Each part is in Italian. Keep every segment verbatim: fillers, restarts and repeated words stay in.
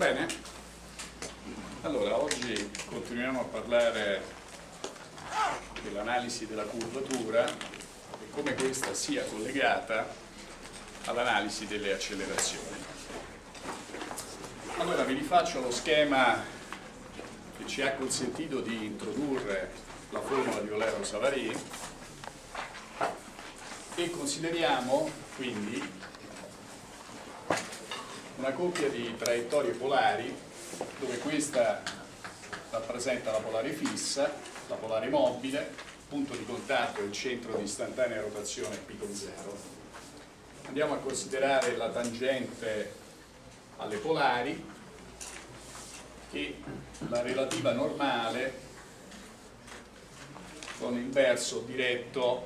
Bene, allora oggi continuiamo a parlare dell'analisi della curvatura e come questa sia collegata all'analisi delle accelerazioni. Allora vi rifaccio lo schema che ci ha consentito di introdurre la formula di Eulero-Savary e consideriamo quindi una coppia di traiettorie polari dove questa rappresenta la polare fissa, la polare mobile, punto di contatto è il centro di istantanea rotazione P con zero. Andiamo a considerare la tangente alle polari e la relativa normale con il verso diretto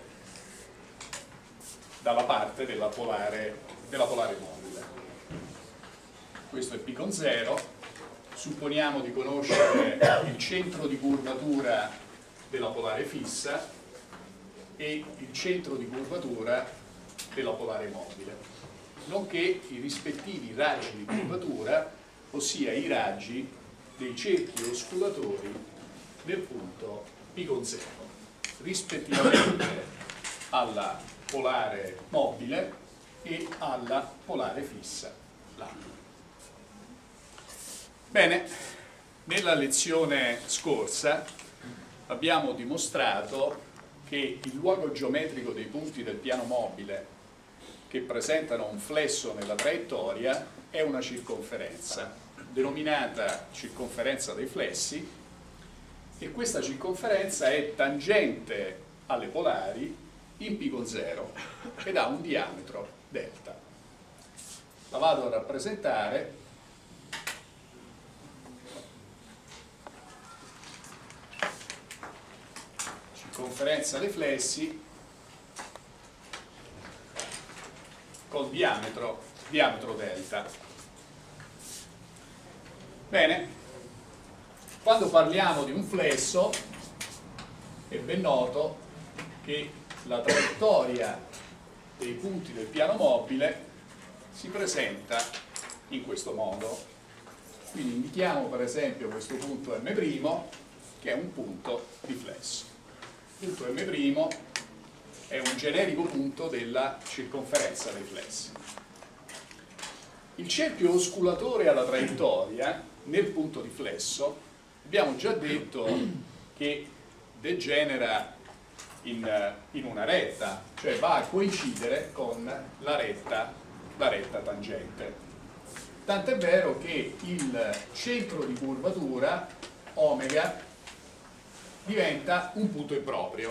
dalla parte della polare, della polare mobile. Questo è P con zero, supponiamo di conoscere il centro di curvatura della polare fissa e il centro di curvatura della polare mobile, nonché i rispettivi raggi di curvatura, ossia i raggi dei cerchi osculatori del punto P con zero, rispettivamente alla polare mobile e alla polare fissa, là. Bene, nella lezione scorsa abbiamo dimostrato che il luogo geometrico dei punti del piano mobile che presentano un flesso nella traiettoria è una circonferenza, denominata circonferenza dei flessi, e questa circonferenza è tangente alle polari in P con zero ed ha un diametro delta. La vado a rappresentare circonferenza dei flessi col diametro, diametro delta. Bene, quando parliamo di un flesso è ben noto che la traiettoria dei punti del piano mobile si presenta in questo modo. Quindi indichiamo per esempio questo punto M', che è un punto di flesso. Il punto M' è un generico punto della circonferenza dei flessi. Il cerchio osculatore alla traiettoria nel punto di flesso abbiamo già detto che degenera in, in una retta, cioè va a coincidere con la retta, la retta tangente. Tant'è vero che il centro di curvatura, omega, diventa un punto improprio,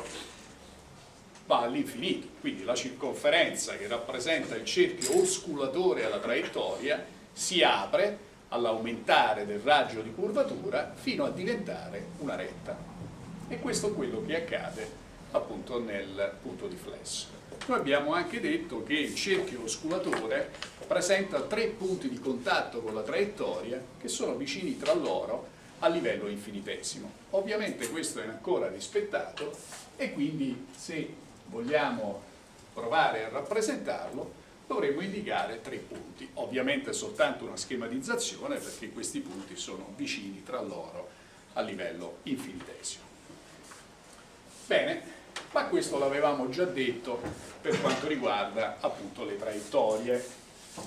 va all'infinito, quindi la circonferenza che rappresenta il cerchio osculatore alla traiettoria si apre all'aumentare del raggio di curvatura fino a diventare una retta, e questo è quello che accade appunto nel punto di flesso. Noi abbiamo anche detto che il cerchio osculatore presenta tre punti di contatto con la traiettoria che sono vicini tra loro a livello infinitesimo. Ovviamente questo è ancora rispettato e quindi se vogliamo provare a rappresentarlo dovremo indicare tre punti. Ovviamente è soltanto una schematizzazione perché questi punti sono vicini tra loro a livello infinitesimo. Bene, ma questo l'avevamo già detto per quanto riguarda appunto le traiettorie.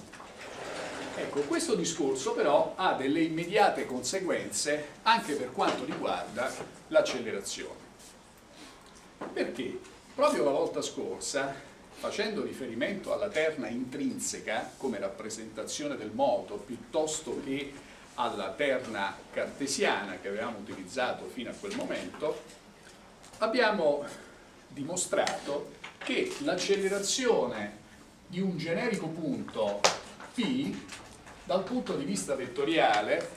Ecco, questo discorso però ha delle immediate conseguenze anche per quanto riguarda l'accelerazione. Perché proprio la volta scorsa, facendo riferimento alla terna intrinseca come rappresentazione del moto piuttosto che alla terna cartesiana che avevamo utilizzato fino a quel momento, abbiamo dimostrato che l'accelerazione di un generico punto P dal punto di vista vettoriale,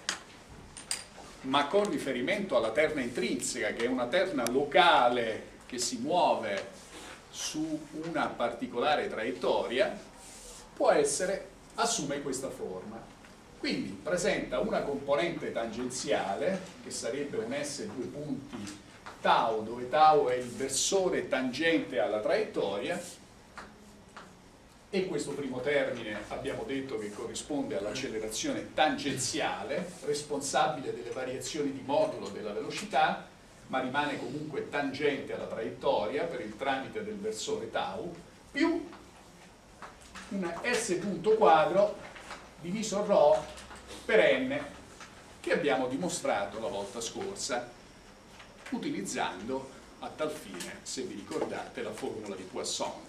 ma con riferimento alla terna intrinseca, che è una terna locale che si muove su una particolare traiettoria, può essere, assume questa forma. Quindi presenta una componente tangenziale, che sarebbe un S due punti tau, dove tau è il versore tangente alla traiettoria, e questo primo termine abbiamo detto che corrisponde all'accelerazione tangenziale, responsabile delle variazioni di modulo della velocità, ma rimane comunque tangente alla traiettoria per il tramite del versore tau, più un S punto quadro diviso ρ per n, che abbiamo dimostrato la volta scorsa, utilizzando a tal fine, se vi ricordate, la formula di Poisson.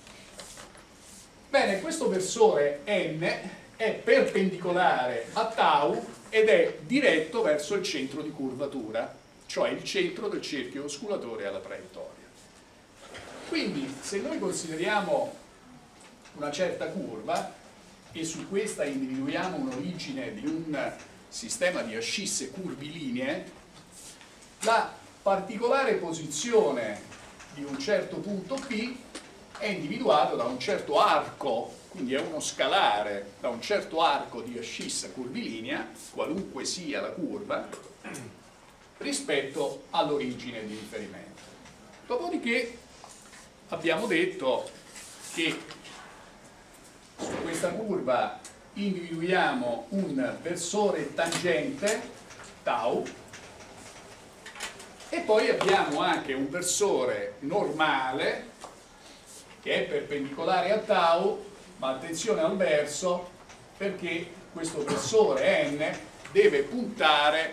Bene, questo versore n è perpendicolare a tau ed è diretto verso il centro di curvatura, cioè il centro del cerchio osculatore alla traiettoria. Quindi, se noi consideriamo una certa curva e su questa individuiamo un'origine di un sistema di ascisse curvilinee, la particolare posizione di un certo punto P è individuato da un certo arco, quindi è uno scalare, da un certo arco di ascissa curvilinea, qualunque sia la curva, rispetto all'origine di riferimento. Dopodiché abbiamo detto che su questa curva individuiamo un versore tangente, tau, e poi abbiamo anche un versore normale che è perpendicolare a tau, ma attenzione al verso, perché questo versore n deve puntare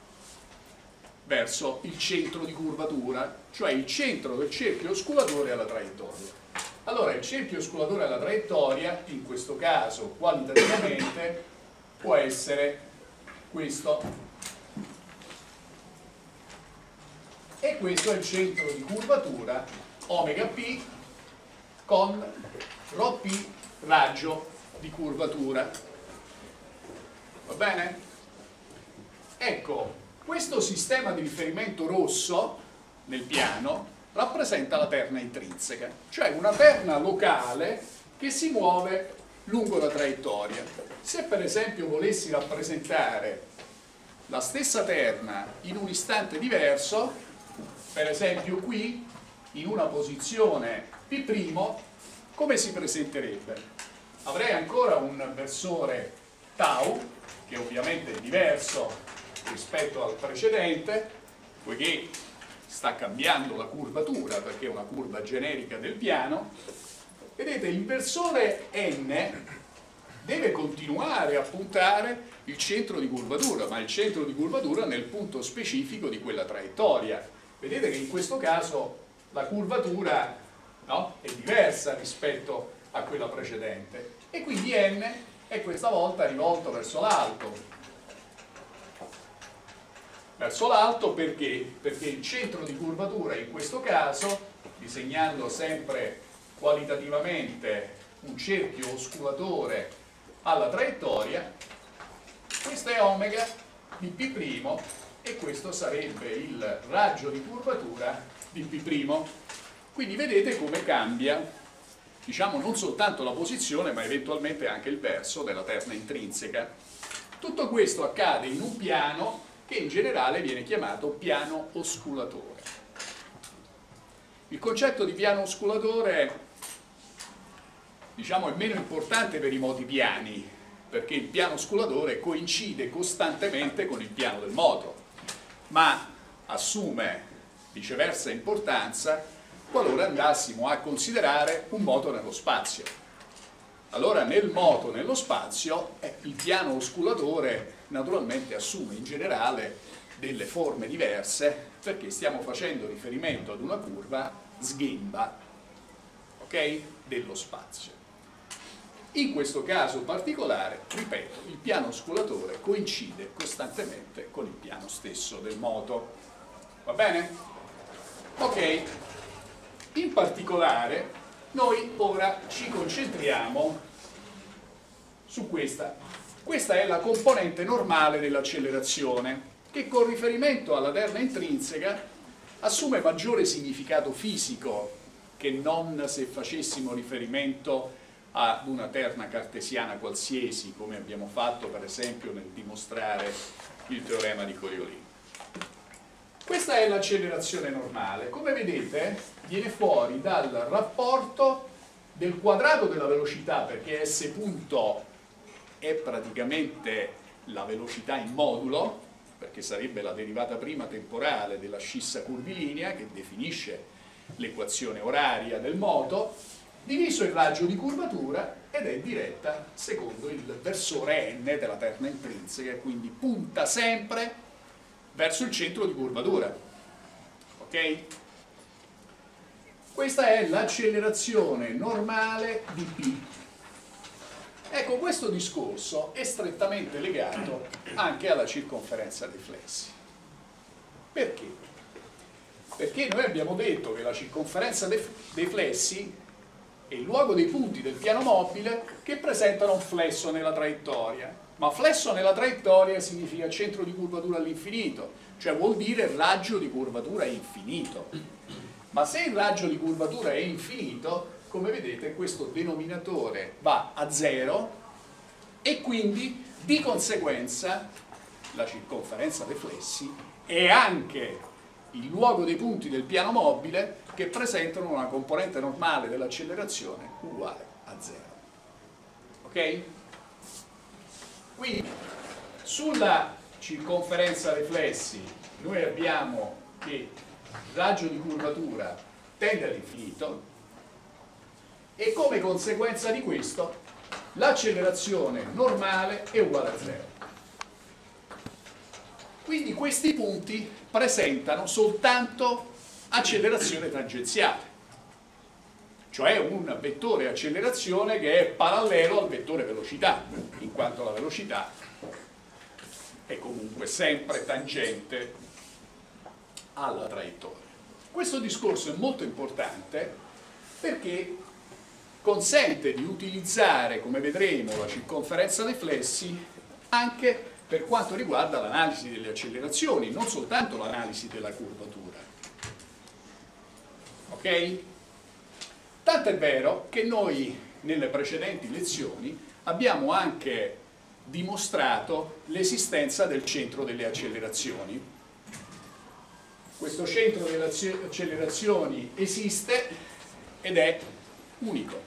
verso il centro di curvatura, cioè il centro del cerchio osculatore alla traiettoria. Allora il cerchio osculatore alla traiettoria, in questo caso qualitativamente, può essere questo. E questo è il centro di curvatura omega p con ρp raggio di curvatura. Va bene? Ecco, questo sistema di riferimento rosso nel piano rappresenta la terna intrinseca, cioè una terna locale che si muove lungo la traiettoria. Se per esempio volessi rappresentare la stessa terna in un istante diverso, per esempio qui, in una posizione P', come si presenterebbe? Avrei ancora un versore tau, che ovviamente è diverso rispetto al precedente, poiché sta cambiando la curvatura, perché è una curva generica del piano. Vedete, il versore n deve continuare a puntare il centro di curvatura, ma il centro di curvatura nel punto specifico di quella traiettoria. Vedete che in questo caso la curvatura, no, è diversa rispetto a quella precedente e quindi n è questa volta rivolto verso l'alto. Verso l'alto perché? Perché il centro di curvatura in questo caso, disegnando sempre qualitativamente un cerchio osculatore alla traiettoria, questo è omega di P' e questo sarebbe il raggio di curvatura di P'. Quindi vedete come cambia, diciamo, non soltanto la posizione, ma eventualmente anche il verso della terna intrinseca. Tutto questo accade in un piano che in generale viene chiamato piano osculatore. Il concetto di piano osculatore, diciamo, è meno importante per i moti piani, perché il piano osculatore coincide costantemente con il piano del moto, ma assume viceversa importanza qualora andassimo a considerare un moto nello spazio. Allora nel moto nello spazio eh, il piano osculatore naturalmente assume in generale delle forme diverse, perché stiamo facendo riferimento ad una curva sghemba, ok? Dello spazio. In questo caso particolare, ripeto, il piano osculatore coincide costantemente con il piano stesso del moto. Va bene? Ok. In particolare, noi ora ci concentriamo su questa. Questa è la componente normale dell'accelerazione, che con riferimento alla terna intrinseca assume maggiore significato fisico che non se facessimo riferimento ad una terna cartesiana qualsiasi, come abbiamo fatto per esempio nel dimostrare il teorema di Coriolini. Questa è l'accelerazione normale. Come vedete viene fuori dal rapporto del quadrato della velocità, perché S punto è praticamente la velocità in modulo, perché sarebbe la derivata prima temporale della scissa curvilinea che definisce l'equazione oraria del moto, diviso il raggio di curvatura ed è diretta secondo il versore n della terna intrinseca e quindi punta sempre verso il centro di curvatura. Ok? Questa è l'accelerazione normale di P. Ecco, questo discorso è strettamente legato anche alla circonferenza dei flessi. Perché? Perché noi abbiamo detto che la circonferenza dei flessi è il luogo dei punti del piano mobile che presentano un flesso nella traiettoria. Ma flesso nella traiettoria significa centro di curvatura all'infinito, cioè vuol dire raggio di curvatura infinito. Ma se il raggio di curvatura è infinito, come vedete questo denominatore va a zero e quindi di conseguenza la circonferenza dei flessi è anche il luogo dei punti del piano mobile che presentano una componente normale dell'accelerazione uguale a zero. Ok? Quindi sulla circonferenza dei flessi noi abbiamo che il raggio di curvatura tende all'infinito e come conseguenza di questo l'accelerazione normale è uguale a zero. Quindi questi punti presentano soltanto accelerazione tangenziale, cioè un vettore accelerazione che è parallelo al vettore velocità, in quanto la velocità è comunque sempre tangente alla traiettoria. Questo discorso è molto importante perché consente di utilizzare, come vedremo, la circonferenza dei flessi anche per quanto riguarda l'analisi delle accelerazioni, non soltanto l'analisi della curvatura. Ok? Tanto è vero che noi nelle precedenti lezioni abbiamo anche dimostrato l'esistenza del centro delle accelerazioni. Questo centro delle accelerazioni esiste ed è unico.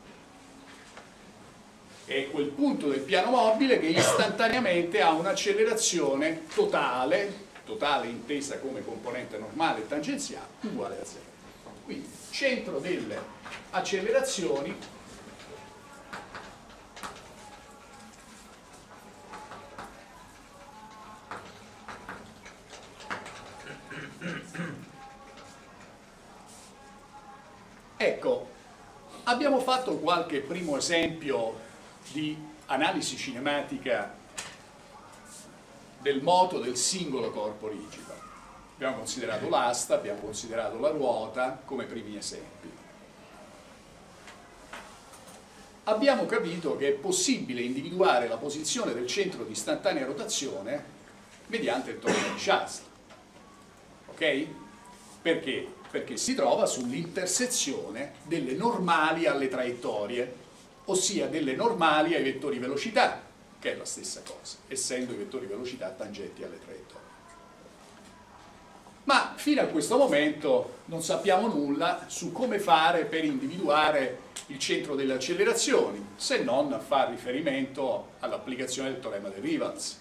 È quel punto del piano mobile che istantaneamente ha un'accelerazione totale, totale intesa come componente normale e tangenziale, uguale a zero. Quindi, centro delle accelerazioni ecco, abbiamo fatto qualche primo esempio di analisi cinematica del moto del singolo corpo rigido. Abbiamo considerato l'asta, abbiamo considerato la ruota come primi esempi. Abbiamo capito che è possibile individuare la posizione del centro di istantanea rotazione mediante il teorema di Chasles. Ok? Perché? Perché si trova sull'intersezione delle normali alle traiettorie, ossia delle normali ai vettori velocità, che è la stessa cosa, essendo i vettori velocità tangenti alle traiettorie. Ma fino a questo momento non sappiamo nulla su come fare per individuare il centro delle accelerazioni, se non a fare riferimento all'applicazione del teorema di Riemann.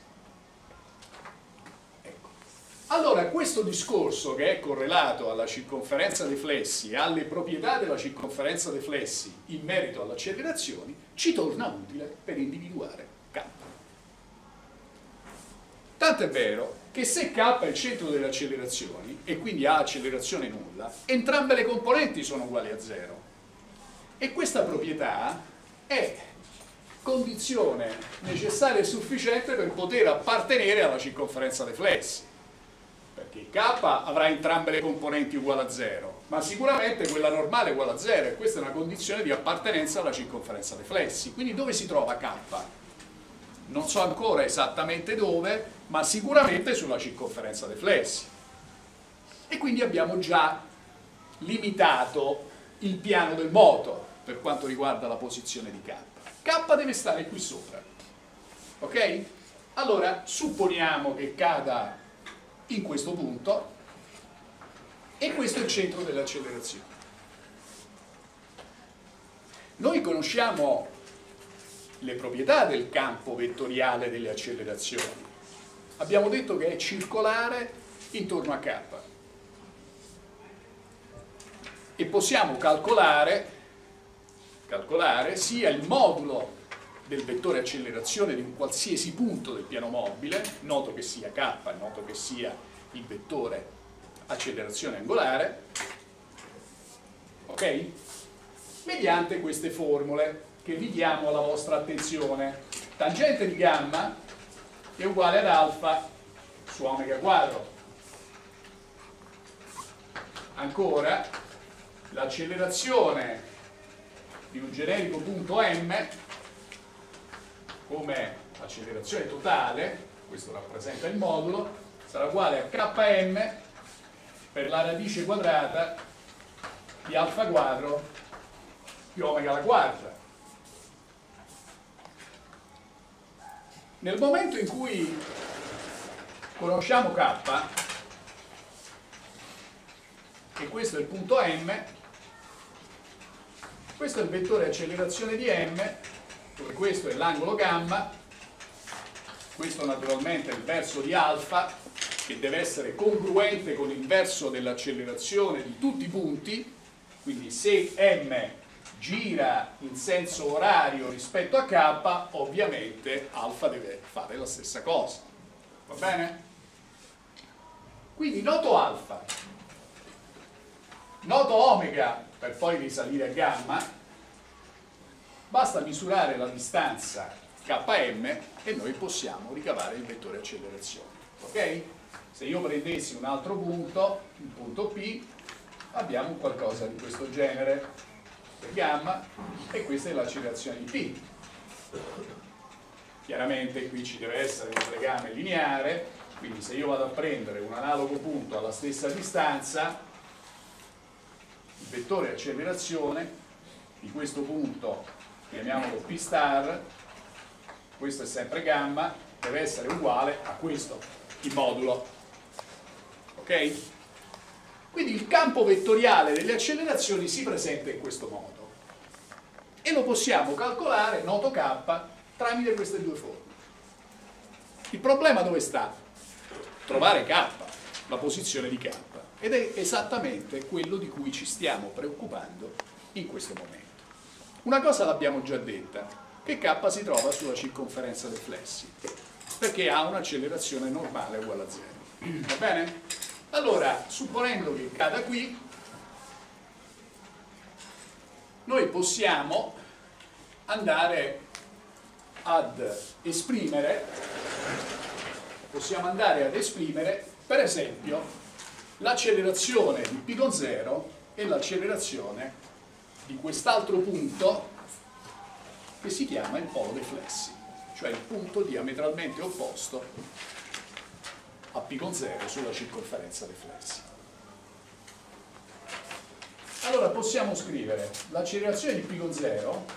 Ecco. Allora, questo discorso che è correlato alla circonferenza dei flessi e alle proprietà della circonferenza dei flessi in merito alle accelerazioni ci torna utile per individuare K. Tanto è vero che se K è il centro delle accelerazioni e quindi ha accelerazione nulla, entrambe le componenti sono uguali a zero. E questa proprietà è condizione necessaria e sufficiente per poter appartenere alla circonferenza dei flessi. Perché K avrà entrambe le componenti uguali a zero, ma sicuramente quella normale è uguale a zero e questa è una condizione di appartenenza alla circonferenza dei flessi. Quindi dove si trova K? Non so ancora esattamente dove, ma sicuramente sulla circonferenza dei flessi. E quindi abbiamo già limitato il piano del moto per quanto riguarda la posizione di K. K deve stare qui sopra. Ok? Allora, supponiamo che cada in questo punto e questo è il centro dell'accelerazione. Noi conosciamo le proprietà del campo vettoriale delle accelerazioni. Abbiamo detto che è circolare intorno a K. E possiamo calcolare, calcolare sia il modulo del vettore accelerazione di un qualsiasi punto del piano mobile, noto che sia K, noto che sia il vettore accelerazione angolare, ok? Mediante queste formule che richiamo alla vostra attenzione. Tangente di gamma è uguale ad alfa su omega quadro. Ancora, l'accelerazione di un generico punto M come accelerazione totale, questo rappresenta il modulo, sarà uguale a Km per la radice quadrata di alfa quadro più omega alla quarta. Nel momento in cui conosciamo K, e questo è il punto M, questo è il vettore accelerazione di M, dove questo è l'angolo gamma, questo naturalmente è il verso di alfa, che deve essere congruente con il verso dell'accelerazione di tutti i punti, quindi se M gira in senso orario rispetto a K, ovviamente alfa deve fare la stessa cosa. Va bene? Quindi noto alfa, noto omega per poi risalire a gamma, basta misurare la distanza Km e noi possiamo ricavare il vettore accelerazione. Ok? Se io prendessi un altro punto, il punto P, abbiamo qualcosa di questo genere. Gamma, e questa è l'accelerazione di P. Chiaramente qui ci deve essere un legame lineare, quindi se io vado a prendere un analogo punto alla stessa distanza, il vettore accelerazione di questo punto, chiamiamolo P star, questo è sempre gamma, deve essere uguale a questo, il modulo. Ok? Quindi il campo vettoriale delle accelerazioni si presenta in questo modo e lo possiamo calcolare, noto K, tramite queste due formule. Il problema dove sta? Trovare K, la posizione di K, ed è esattamente quello di cui ci stiamo preoccupando in questo momento. Una cosa l'abbiamo già detta, che K si trova sulla circonferenza dei flessi, perché ha un'accelerazione normale uguale a zero. Va bene? Allora, supponendo che cada qui, noi possiamo andare ad esprimere, possiamo andare ad esprimere, per esempio, l'accelerazione di P con zero e l'accelerazione di quest'altro punto che si chiama il polo dei flessi, cioè il punto diametralmente opposto a P con zero sulla circonferenza dei flessi. Allora possiamo scrivere l'accelerazione di P con zero,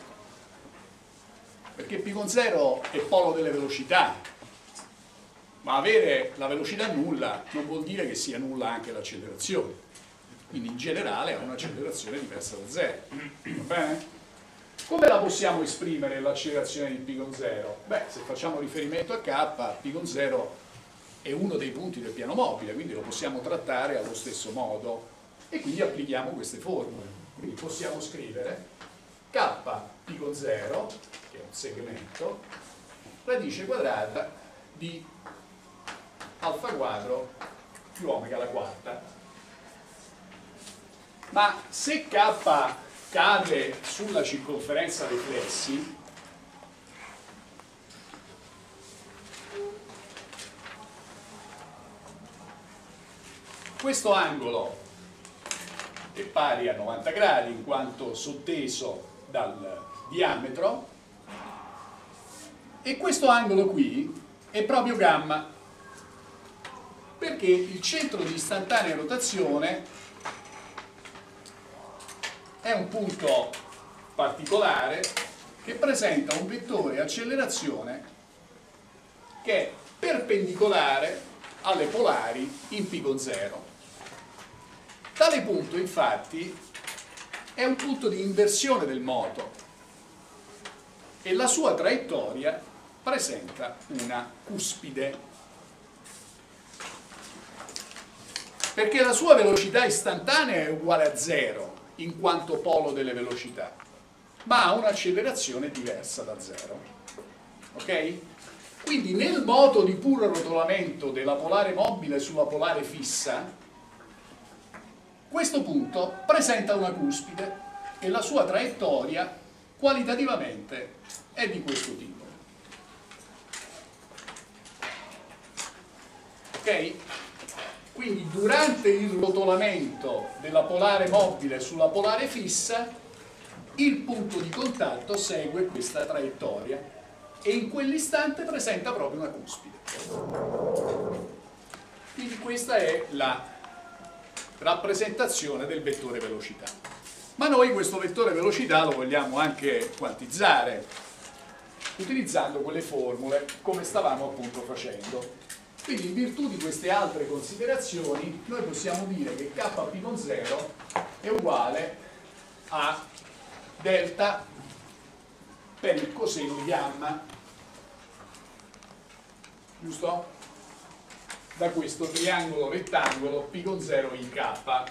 perché P con zero è polo delle velocità, ma avere la velocità nulla non vuol dire che sia nulla anche l'accelerazione, quindi in generale ha un'accelerazione diversa da zero. Va bene? Come la possiamo esprimere l'accelerazione di P con zero? Beh, se facciamo riferimento a K, P con zero è uno dei punti del piano mobile, quindi lo possiamo trattare allo stesso modo e quindi applichiamo queste formule. Quindi possiamo scrivere K P con zero, che è un segmento, radice quadrata di alfa quadro più omega alla quarta. Ma se K cade sulla circonferenza dei flessi, questo angolo è pari a novanta gradi in quanto sotteso dal diametro e questo angolo qui è proprio gamma, perché il centro di istantanea rotazione è un punto particolare che presenta un vettore accelerazione che è perpendicolare alle polari in P con zero. Tale punto infatti è un punto di inversione del moto e la sua traiettoria presenta una cuspide, perché la sua velocità istantanea è uguale a zero in quanto polo delle velocità, ma ha un'accelerazione diversa da zero. Ok? Quindi nel moto di puro rotolamento della polare mobile sulla polare fissa, questo punto presenta una cuspide e la sua traiettoria qualitativamente è di questo tipo. Ok? Quindi durante il rotolamento della polare mobile sulla polare fissa, il punto di contatto segue questa traiettoria e in quell'istante presenta proprio una cuspide. Quindi questa è la rappresentazione del vettore velocità. Ma noi questo vettore velocità lo vogliamo anche quantizzare utilizzando quelle formule come stavamo appunto facendo. Quindi in virtù di queste altre considerazioni noi possiamo dire che K P con zero è uguale a delta per il coseno di gamma, giusto? Da questo triangolo rettangolo P con zero in K.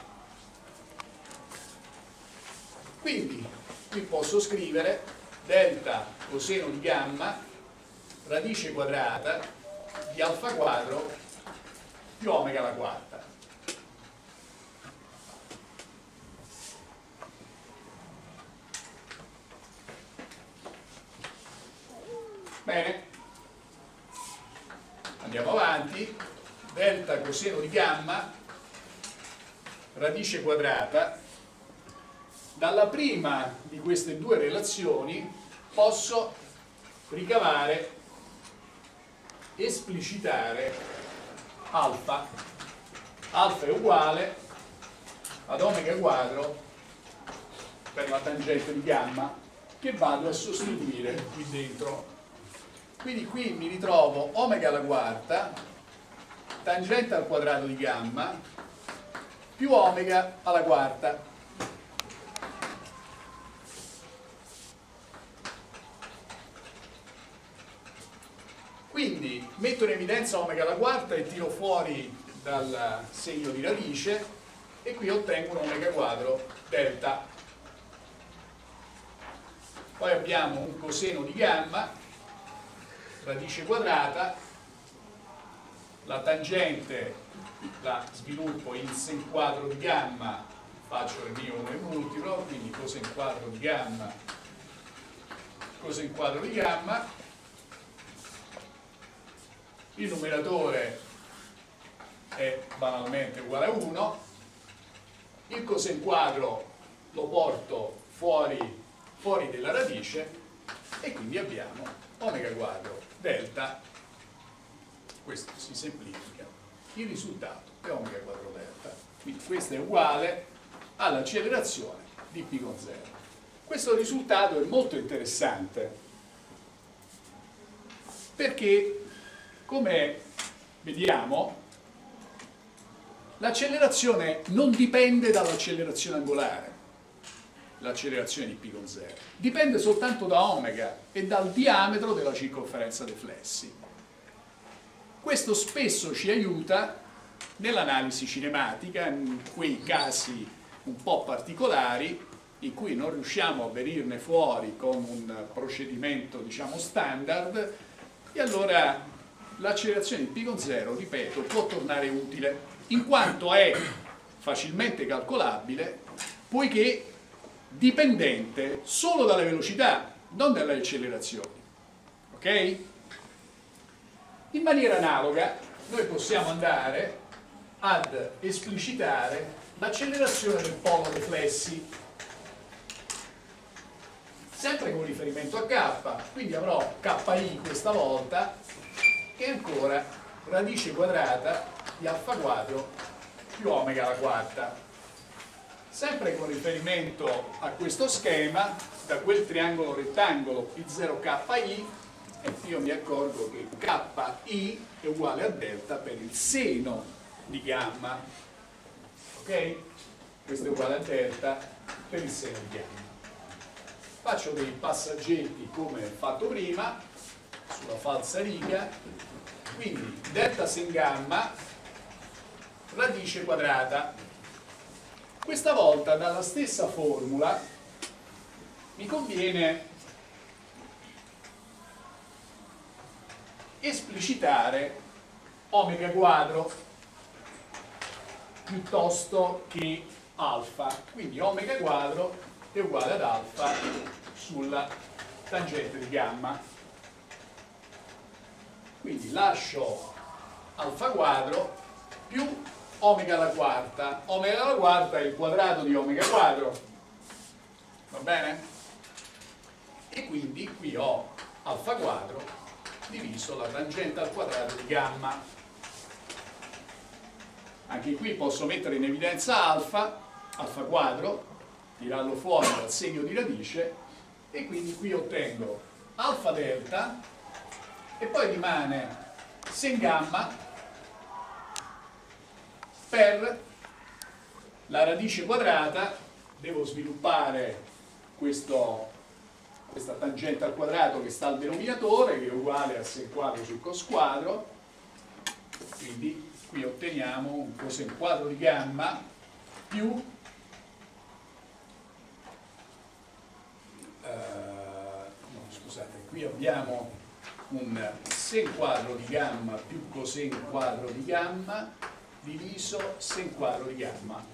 Quindi qui posso scrivere delta coseno di gamma radice quadrata di alfa quadro più omega alla quarta. Bene, andiamo avanti. Delta coseno di gamma radice quadrata. Dalla prima di queste due relazioni posso ricavare, esplicitare alfa. Alfa è uguale ad omega quadro per la tangente di gamma che vado a sostituire qui dentro. Quindi qui mi ritrovo omega alla quarta, tangente al quadrato di gamma, più omega alla quarta. Quindi metto in evidenza omega alla quarta e tiro fuori dal segno di radice e qui ottengo un omega quadro delta. Poi abbiamo un coseno di gamma, radice quadrata, la tangente la sviluppo in sen quadro di gamma, faccio il mio uno multiplo, quindi cosen quadro di gamma, cosen quadro di gamma, il numeratore è banalmente uguale a uno, il cosen quadro lo porto fuori, fuori della radice e quindi abbiamo omega quadro delta, questo si semplifica, il risultato è omega quadro delta, quindi questo è uguale all'accelerazione di P con zero. Questo risultato è molto interessante perché, come vediamo, l'accelerazione non dipende dall'accelerazione angolare, l'accelerazione di P con zero, dipende soltanto da omega e dal diametro della circonferenza dei flessi. Questo spesso ci aiuta nell'analisi cinematica, in quei casi un po' particolari in cui non riusciamo a venirne fuori con un procedimento, diciamo, standard, e allora l'accelerazione di P con zero, ripeto, può tornare utile, in quanto è facilmente calcolabile, poiché dipendente solo dalle velocità, non dalle accelerazioni. Ok? In maniera analoga, noi possiamo andare ad esplicitare l'accelerazione del polo dei flessi, sempre con riferimento a K, quindi avrò Ki questa volta e ancora radice quadrata di alfa quadro più omega alla quarta. Sempre con riferimento a questo schema, da quel triangolo rettangolo P zero Ki, e io mi accorgo che Ki è uguale a delta per il seno di gamma. Ok? Questo è uguale a delta per il seno di gamma. Faccio dei passaggetti come fatto prima, sulla falsa riga, quindi delta sen gamma, radice quadrata. Questa volta dalla stessa formula mi conviene esplicitare omega quadro piuttosto che alfa, quindi omega quadro è uguale ad alfa sulla tangente di gamma. Quindi lascio alfa quadro più omega alla quarta. Omega alla quarta è il quadrato di omega quadro, va bene? E quindi qui ho alfa quadro diviso la tangente al quadrato di gamma. Anche qui posso mettere in evidenza alfa, alfa quadro, tirarlo fuori dal segno di radice, e quindi qui ottengo alfa delta e poi rimane sen gamma per la radice quadrata. Devo sviluppare questo, questa tangente al quadrato che sta al denominatore, che è uguale a sen quadro su cos quadro, quindi qui otteniamo un cosen quadro di gamma più eh, no, scusate, qui abbiamo un sen quadro di gamma più cosen quadro di gamma diviso sen quadro di gamma,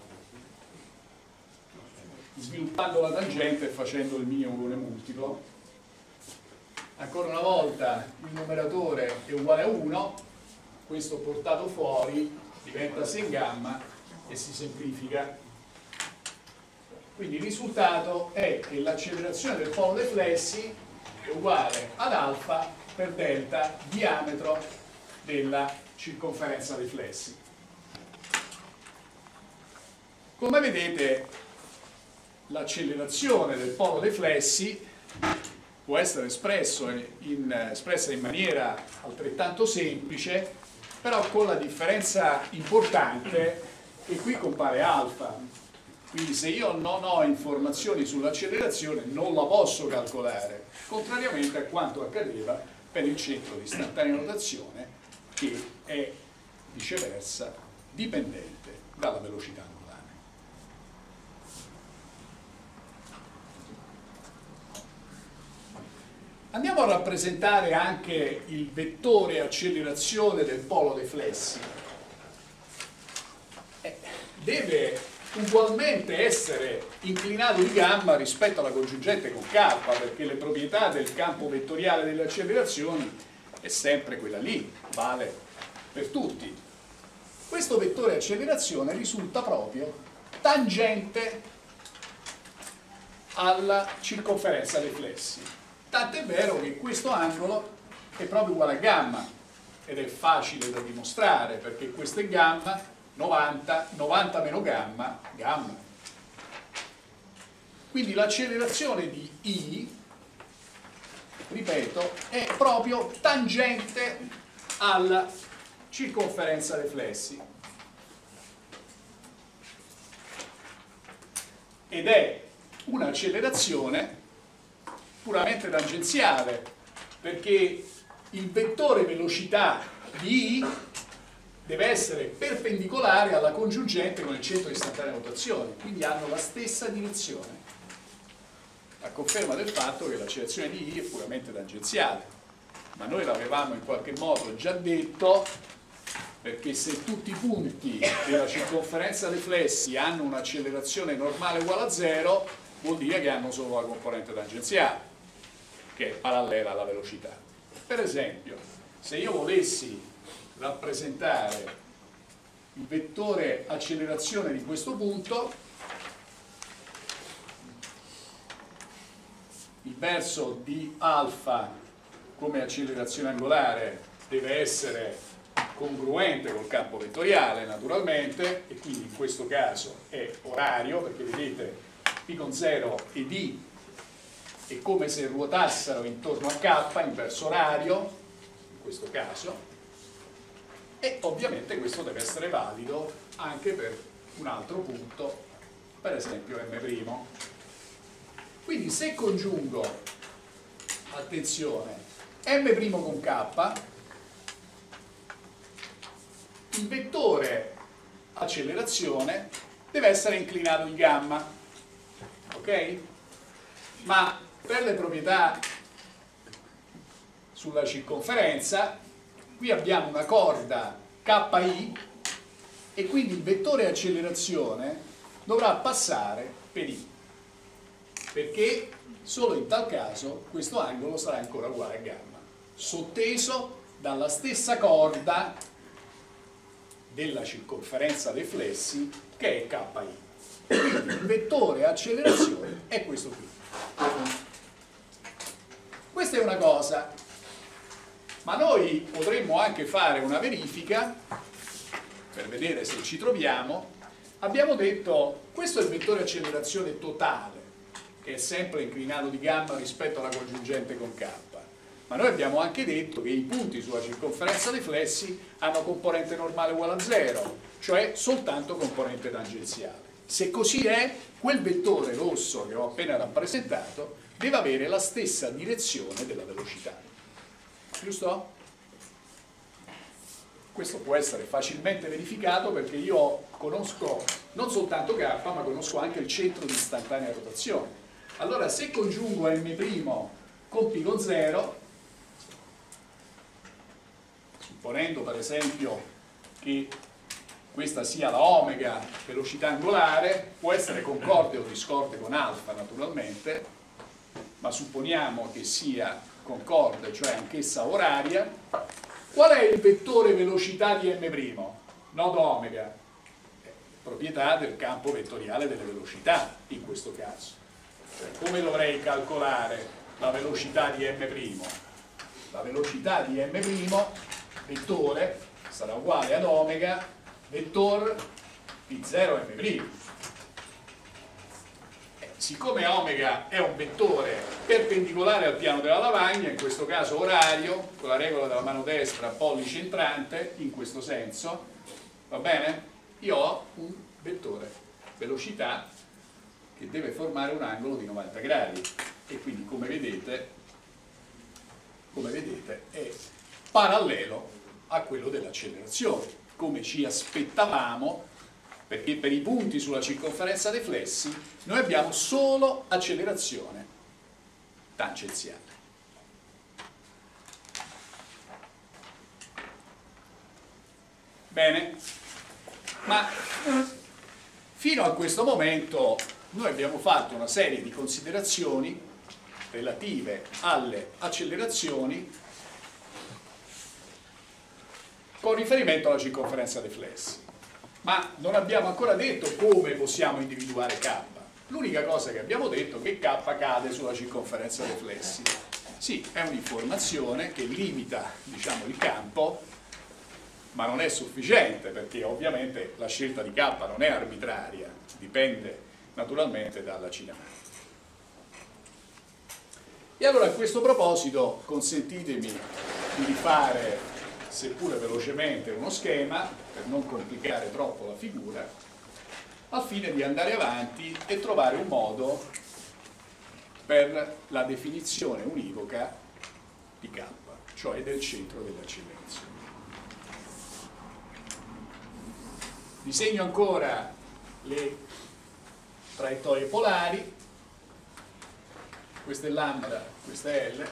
sviluppando la tangente e facendo il minimo comune multiplo. Ancora una volta il numeratore è uguale a uno, questo portato fuori diventa sen gamma e si semplifica. Quindi il risultato è che l'accelerazione del polo dei flessi è uguale ad alfa per delta diametro della circonferenza dei flessi. Come vedete, l'accelerazione del polo dei flessi può essere espresso in, espressa in maniera altrettanto semplice, però con la differenza importante che qui compare alfa. Quindi se io non ho informazioni sull'accelerazione non la posso calcolare, contrariamente a quanto accadeva per il centro di istantanea rotazione, che è viceversa dipendente dalla velocità angolare. Andiamo a rappresentare anche il vettore accelerazione del polo dei flessi. Eh, deve ugualmente essere inclinato di gamma rispetto alla congiungente con K, perché le proprietà del campo vettoriale delle accelerazioni è sempre quella lì, vale per tutti. Questo vettore accelerazione risulta proprio tangente alla circonferenza dei flessi. Tant'è vero che questo angolo è proprio uguale a gamma, ed è facile da dimostrare perché questo è gamma, novanta, novanta meno gamma, gamma. Quindi l'accelerazione di I, ripeto, è proprio tangente alla circonferenza dei flessi. Ed è un'accelerazione puramente tangenziale, perché il vettore velocità di I deve essere perpendicolare alla congiungente con il centro di istantanea rotazione, quindi hanno la stessa direzione, a conferma del fatto che l'accelerazione di I è puramente tangenziale. Ma noi l'avevamo in qualche modo già detto, perché se tutti i punti della circonferenza dei flessi hanno un'accelerazione normale uguale a zero, vuol dire che hanno solo la componente tangenziale, che è parallela alla velocità. Per esempio, se io volessi rappresentare il vettore accelerazione di questo punto, il verso di alfa come accelerazione angolare deve essere congruente col campo vettoriale naturalmente, e quindi in questo caso è orario, perché vedete P con zero e D è come se ruotassero intorno a K in verso orario, in questo caso, e ovviamente questo deve essere valido anche per un altro punto, per esempio M'. Quindi se congiungo, attenzione, M' con K, il vettore accelerazione deve essere inclinato di gamma, ok? Ma per le proprietà sulla circonferenza, qui abbiamo una corda K I e quindi il vettore accelerazione dovrà passare per I, perché solo in tal caso questo angolo sarà ancora uguale a gamma, sotteso dalla stessa corda della circonferenza dei flessi che è K I. Quindi il vettore accelerazione è questo qui. Questa è una cosa, ma noi potremmo anche fare una verifica per vedere se ci troviamo. Abbiamo detto questo è il vettore accelerazione totale, che è sempre inclinato di gamma rispetto alla congiungente con K, ma noi abbiamo anche detto che i punti sulla circonferenza dei flessi hanno componente normale uguale a zero, cioè soltanto componente tangenziale. Se così è, quel vettore rosso che ho appena rappresentato deve avere la stessa direzione della velocità, giusto? Questo può essere facilmente verificato perché io conosco non soltanto K, ma conosco anche il centro di istantanea rotazione. Allora, se congiungo M' con P con zero, supponendo per esempio che questa sia la omega velocità angolare, può essere concorde o discorde con alfa naturalmente, ma supponiamo che sia concorde, cioè anch'essa oraria. Qual è il vettore velocità di M'? Nodo omega, proprietà del campo vettoriale delle velocità in questo caso. Cioè, come dovrei calcolare la velocità di M'? La velocità di M', vettore, sarà uguale ad omega, vettore P zero M'. Siccome omega è un vettore perpendicolare al piano della lavagna, in questo caso orario, con la regola della mano destra pollice entrante, in questo senso, va bene? Io ho un vettore velocità che deve formare un angolo di novanta gradi e quindi come vedete, come vedete è parallelo a quello dell'accelerazione, come ci aspettavamo, perché per i punti sulla circonferenza dei flessi noi abbiamo solo accelerazione tangenziale. Bene, ma fino a questo momento noi abbiamo fatto una serie di considerazioni relative alle accelerazioni con riferimento alla circonferenza dei flessi. Ma non abbiamo ancora detto come possiamo individuare K. L'unica cosa che abbiamo detto è che K cade sulla circonferenza dei flessi. Sì, è un'informazione che limita, diciamo, il campo, ma non è sufficiente perché ovviamente la scelta di K non è arbitraria, dipende naturalmente dalla cinematica. E allora a questo proposito consentitemi di rifare, seppure velocemente, uno schema per non complicare troppo la figura, al fine di andare avanti e trovare un modo per la definizione univoca di K, cioè del centro dell'accelerazione. Disegno ancora le traiettorie polari, questa è lambda, questa è L.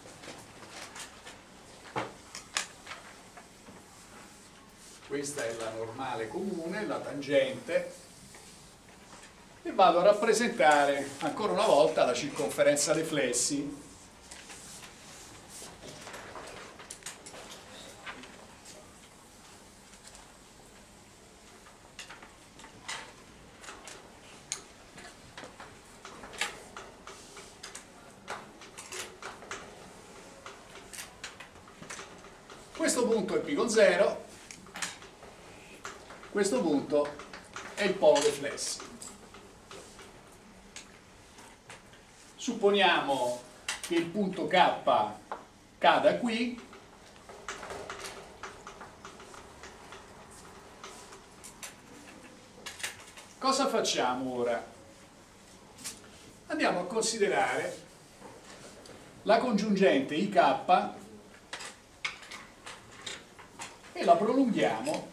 Questa è la normale comune, la tangente, e vado a rappresentare ancora una volta la circonferenza dei flessi. Questo punto è P con zero. Questo punto è il polo dei flessi. Supponiamo che il punto K cada qui, cosa facciamo ora? andiamo a considerare la congiungente I K e la prolunghiamo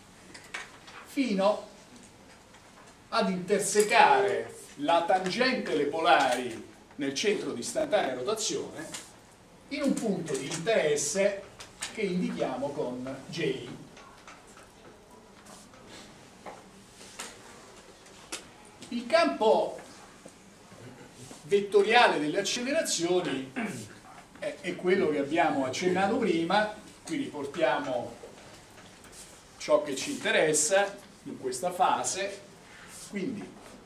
fino ad intersecare la tangente e le polari nel centro di istantanea rotazione in un punto di interesse che indichiamo con J. Il campo vettoriale delle accelerazioni è, è quello che abbiamo accennato prima. Qui riportiamo ciò che ci interessa in questa fase. Quindi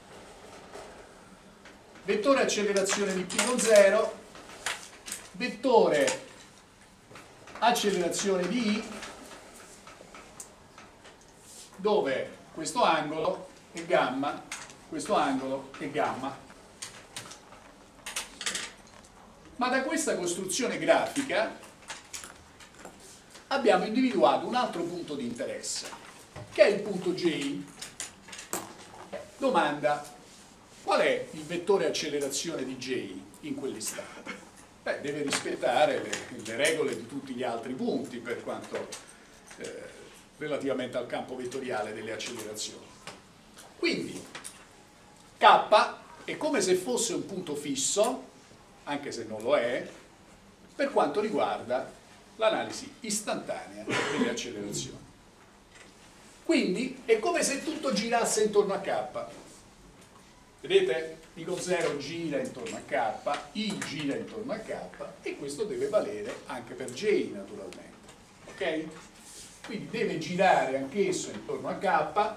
vettore accelerazione di P con zero, vettore accelerazione di I, dove questo angolo è gamma, questo angolo è gamma. Ma da questa costruzione grafica abbiamo individuato un altro punto di interesse, che è il punto J. Domanda: qual è il vettore accelerazione di J in quell'istante? Beh, deve rispettare le, le regole di tutti gli altri punti per quanto eh, relativamente al campo vettoriale delle accelerazioni. Quindi K è come se fosse un punto fisso, anche se non lo è, per quanto riguarda l'analisi istantanea delle accelerazioni. Quindi è come se tutto girasse intorno a K. Vedete? I con zero gira intorno a K, I gira intorno a K, e questo deve valere anche per J naturalmente. Ok? Quindi deve girare anch'esso intorno a K,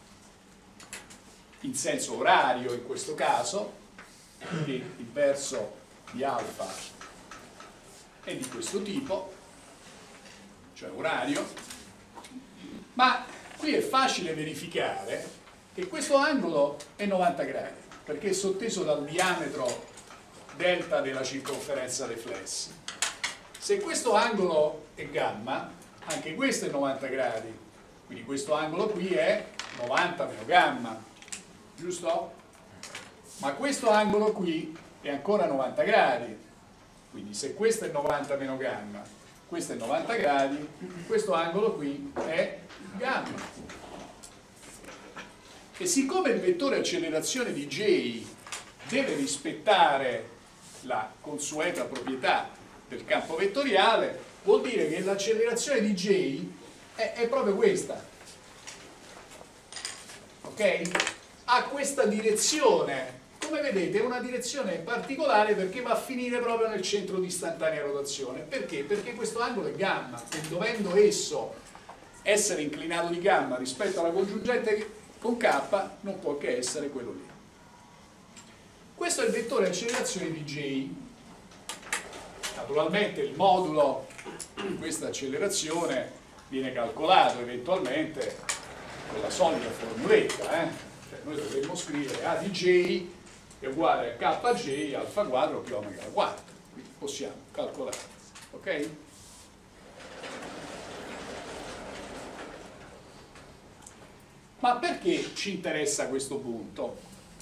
in senso orario in questo caso, perché il verso di alfa è di questo tipo, cioè orario, ma qui è facile verificare che questo angolo è novanta gradi, perché è sotteso dal diametro delta della circonferenza riflessi. Se questo angolo è gamma, anche questo è novanta gradi, quindi questo angolo qui è novanta meno gamma, giusto? Ma questo angolo qui è ancora novanta gradi, quindi se questo è novanta meno gamma, questo è novanta gradi, questo angolo qui è gamma. E siccome il vettore accelerazione di J deve rispettare la consueta proprietà del campo vettoriale, vuol dire che l'accelerazione di J è, è proprio questa. Ok? Ha questa direzione. Come vedete è una direzione particolare perché va a finire proprio nel centro di istantanea rotazione. Perché? Perché questo angolo è gamma e dovendo esso essere inclinato di gamma rispetto alla congiungente con K non può che essere quello lì. Questo è il vettore accelerazione di J. Naturalmente il modulo di questa accelerazione viene calcolato eventualmente con la solita formuletta. Eh? Cioè noi dovremmo scrivere A di J è uguale a Kj alfa quadro più omega quattro. Quindi possiamo calcolare. Ok? Ma perché ci interessa questo punto?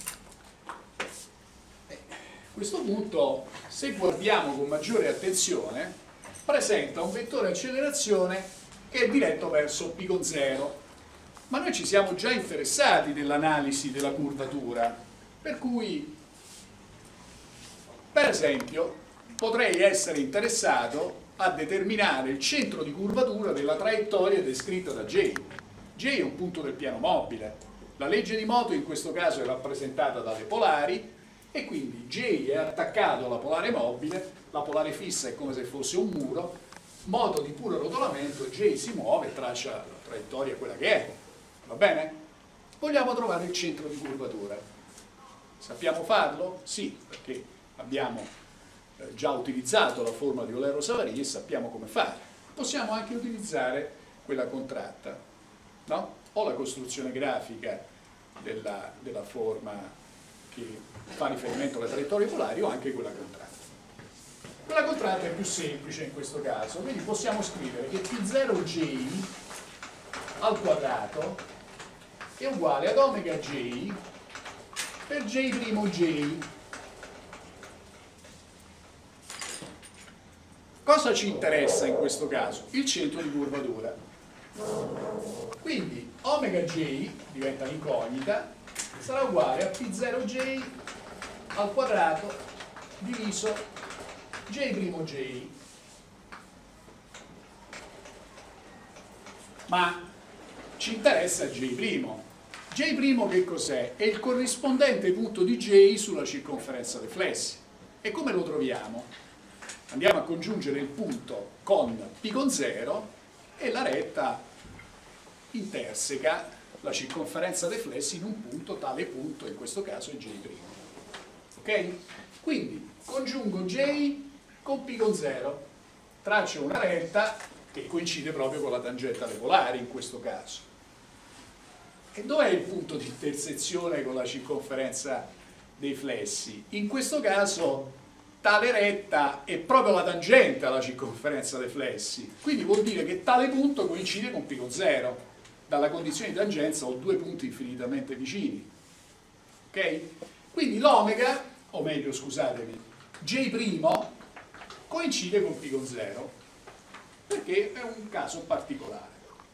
Eh, questo punto, se guardiamo con maggiore attenzione, presenta un vettore accelerazione che è diretto verso P con zero. Ma noi ci siamo già interessati dell'analisi della curvatura, per cui, per esempio, potrei essere interessato a determinare il centro di curvatura della traiettoria descritta da J. J è un punto del piano mobile. La legge di Moto in questo caso è rappresentata dalle polari e quindi J è attaccato alla polare mobile, la polare fissa è come se fosse un muro, modo di puro rotolamento, J si muove e traccia la traiettoria quella che è. Va bene? Vogliamo trovare il centro di curvatura. Sappiamo farlo? Sì, perché abbiamo eh, già utilizzato la formula di Eulero-Savary e sappiamo come fare. Possiamo anche utilizzare quella contratta. No? O la costruzione grafica della, della forma che fa riferimento alle traiettorie polari o anche quella contratta. Quella contratta è più semplice in questo caso, quindi possiamo scrivere che P zero J al quadrato è uguale ad omega J per J' J Cosa ci interessa in questo caso? Il centro di curvatura. Quindi omega j diventa l'incognita, sarà uguale a P zero j al quadrato diviso J'J. Ma ci interessa J'. J' che cos'è? È il corrispondente punto di J sulla circonferenza dei flessi. E come lo troviamo? Andiamo a congiungere il punto con π con zero e la retta interseca la circonferenza dei flessi in un punto, tale punto in questo caso è J'. Ok? Quindi congiungo J con π con zero, traccio una retta che coincide proprio con la tangente alle polari in questo caso. E dov'è il punto di intersezione con la circonferenza dei flessi? In questo caso tale retta è proprio la tangente alla circonferenza dei flessi, quindi vuol dire che tale punto coincide con π con zero. Dalla condizione di tangenza ho due punti infinitamente vicini. Ok? Quindi l'omega, o meglio scusatemi, J' coincide con π con zero, perché è un caso particolare.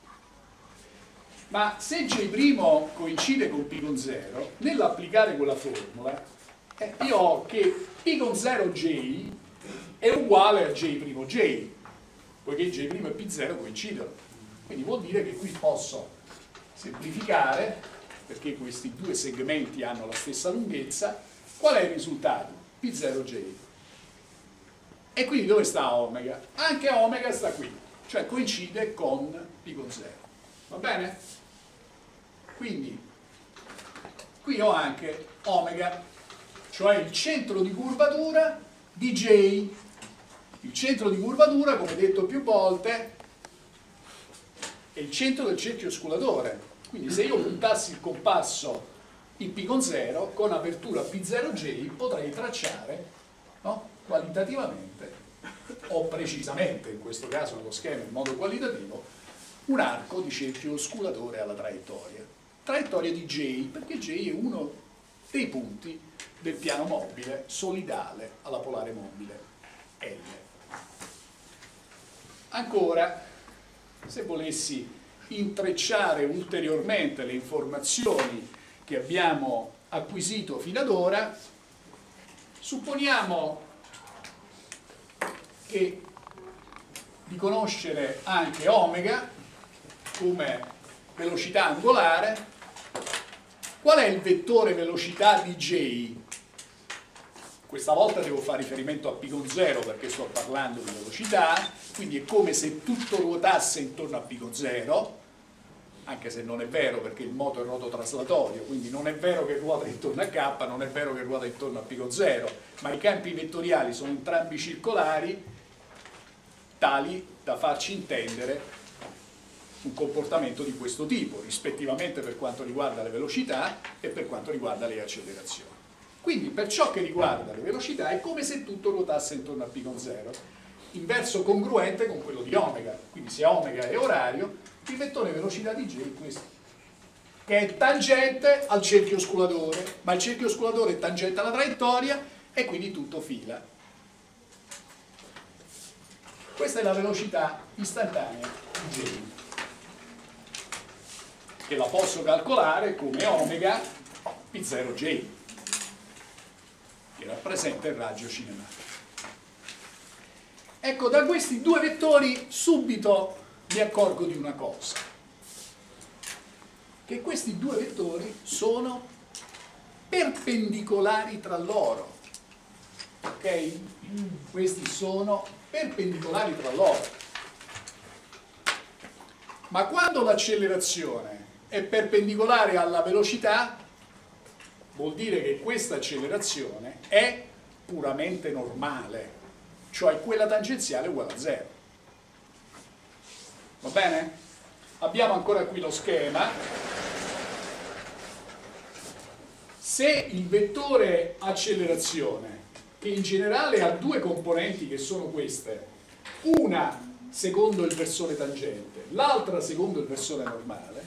Ma se J' coincide con π con zero, nell'applicare quella formula, eh, io ho che π con zero J è uguale a J'J, poiché J' e π zero coincidono. Quindi vuol dire che qui posso semplificare, perché questi due segmenti hanno la stessa lunghezza. Qual è il risultato? π zero J. E quindi dove sta omega? Anche omega sta qui, cioè coincide con π con zero. Va bene? Quindi qui ho anche omega, cioè il centro di curvatura di J. Il centro di curvatura, come detto più volte, è il centro del cerchio osculatore. Quindi se io puntassi il compasso in π con zero, con apertura π zero J potrei tracciare, no? Qualitativamente o precisamente, in questo caso nello schema in modo qualitativo, un arco di cerchio osculatore alla traiettoria. Traiettoria di J, perché J è uno dei punti del piano mobile solidale alla polare mobile L. Ancora, se volessi intrecciare ulteriormente le informazioni che abbiamo acquisito fino ad ora, supponiamo che di conoscere anche omega come velocità angolare. Qual è il vettore velocità di J? Questa volta devo fare riferimento a π con zero perché sto parlando di velocità, quindi è come se tutto ruotasse intorno a π con zero, anche se non è vero perché il moto è rototraslatorio, quindi non è vero che ruota intorno a K, non è vero che ruota intorno a π con zero, ma i campi vettoriali sono entrambi circolari, tali da farci intendere un comportamento di questo tipo, rispettivamente per quanto riguarda le velocità e per quanto riguarda le accelerazioni. Quindi per ciò che riguarda le velocità è come se tutto ruotasse intorno a π con zero, in verso congruente con quello di omega. Quindi se omega è orario, il vettore velocità di J è questo, che è tangente al cerchio osculatore, ma il cerchio osculatore è tangente alla traiettoria e quindi tutto fila. Questa è la velocità istantanea di J, che la posso calcolare come omega π zero J, che rappresenta il raggio cinematico. Ecco, da questi due vettori subito mi accorgo di una cosa, che questi due vettori sono perpendicolari tra loro, ok? Questi sono perpendicolari tra loro. Ma quando l'accelerazione è perpendicolare alla velocità, vuol dire che questa accelerazione è puramente normale, cioè quella tangenziale uguale a zero. Va bene? Abbiamo ancora qui lo schema. Se il vettore accelerazione, che in generale ha due componenti che sono queste, una secondo il versore tangente, l'altra secondo il versore normale,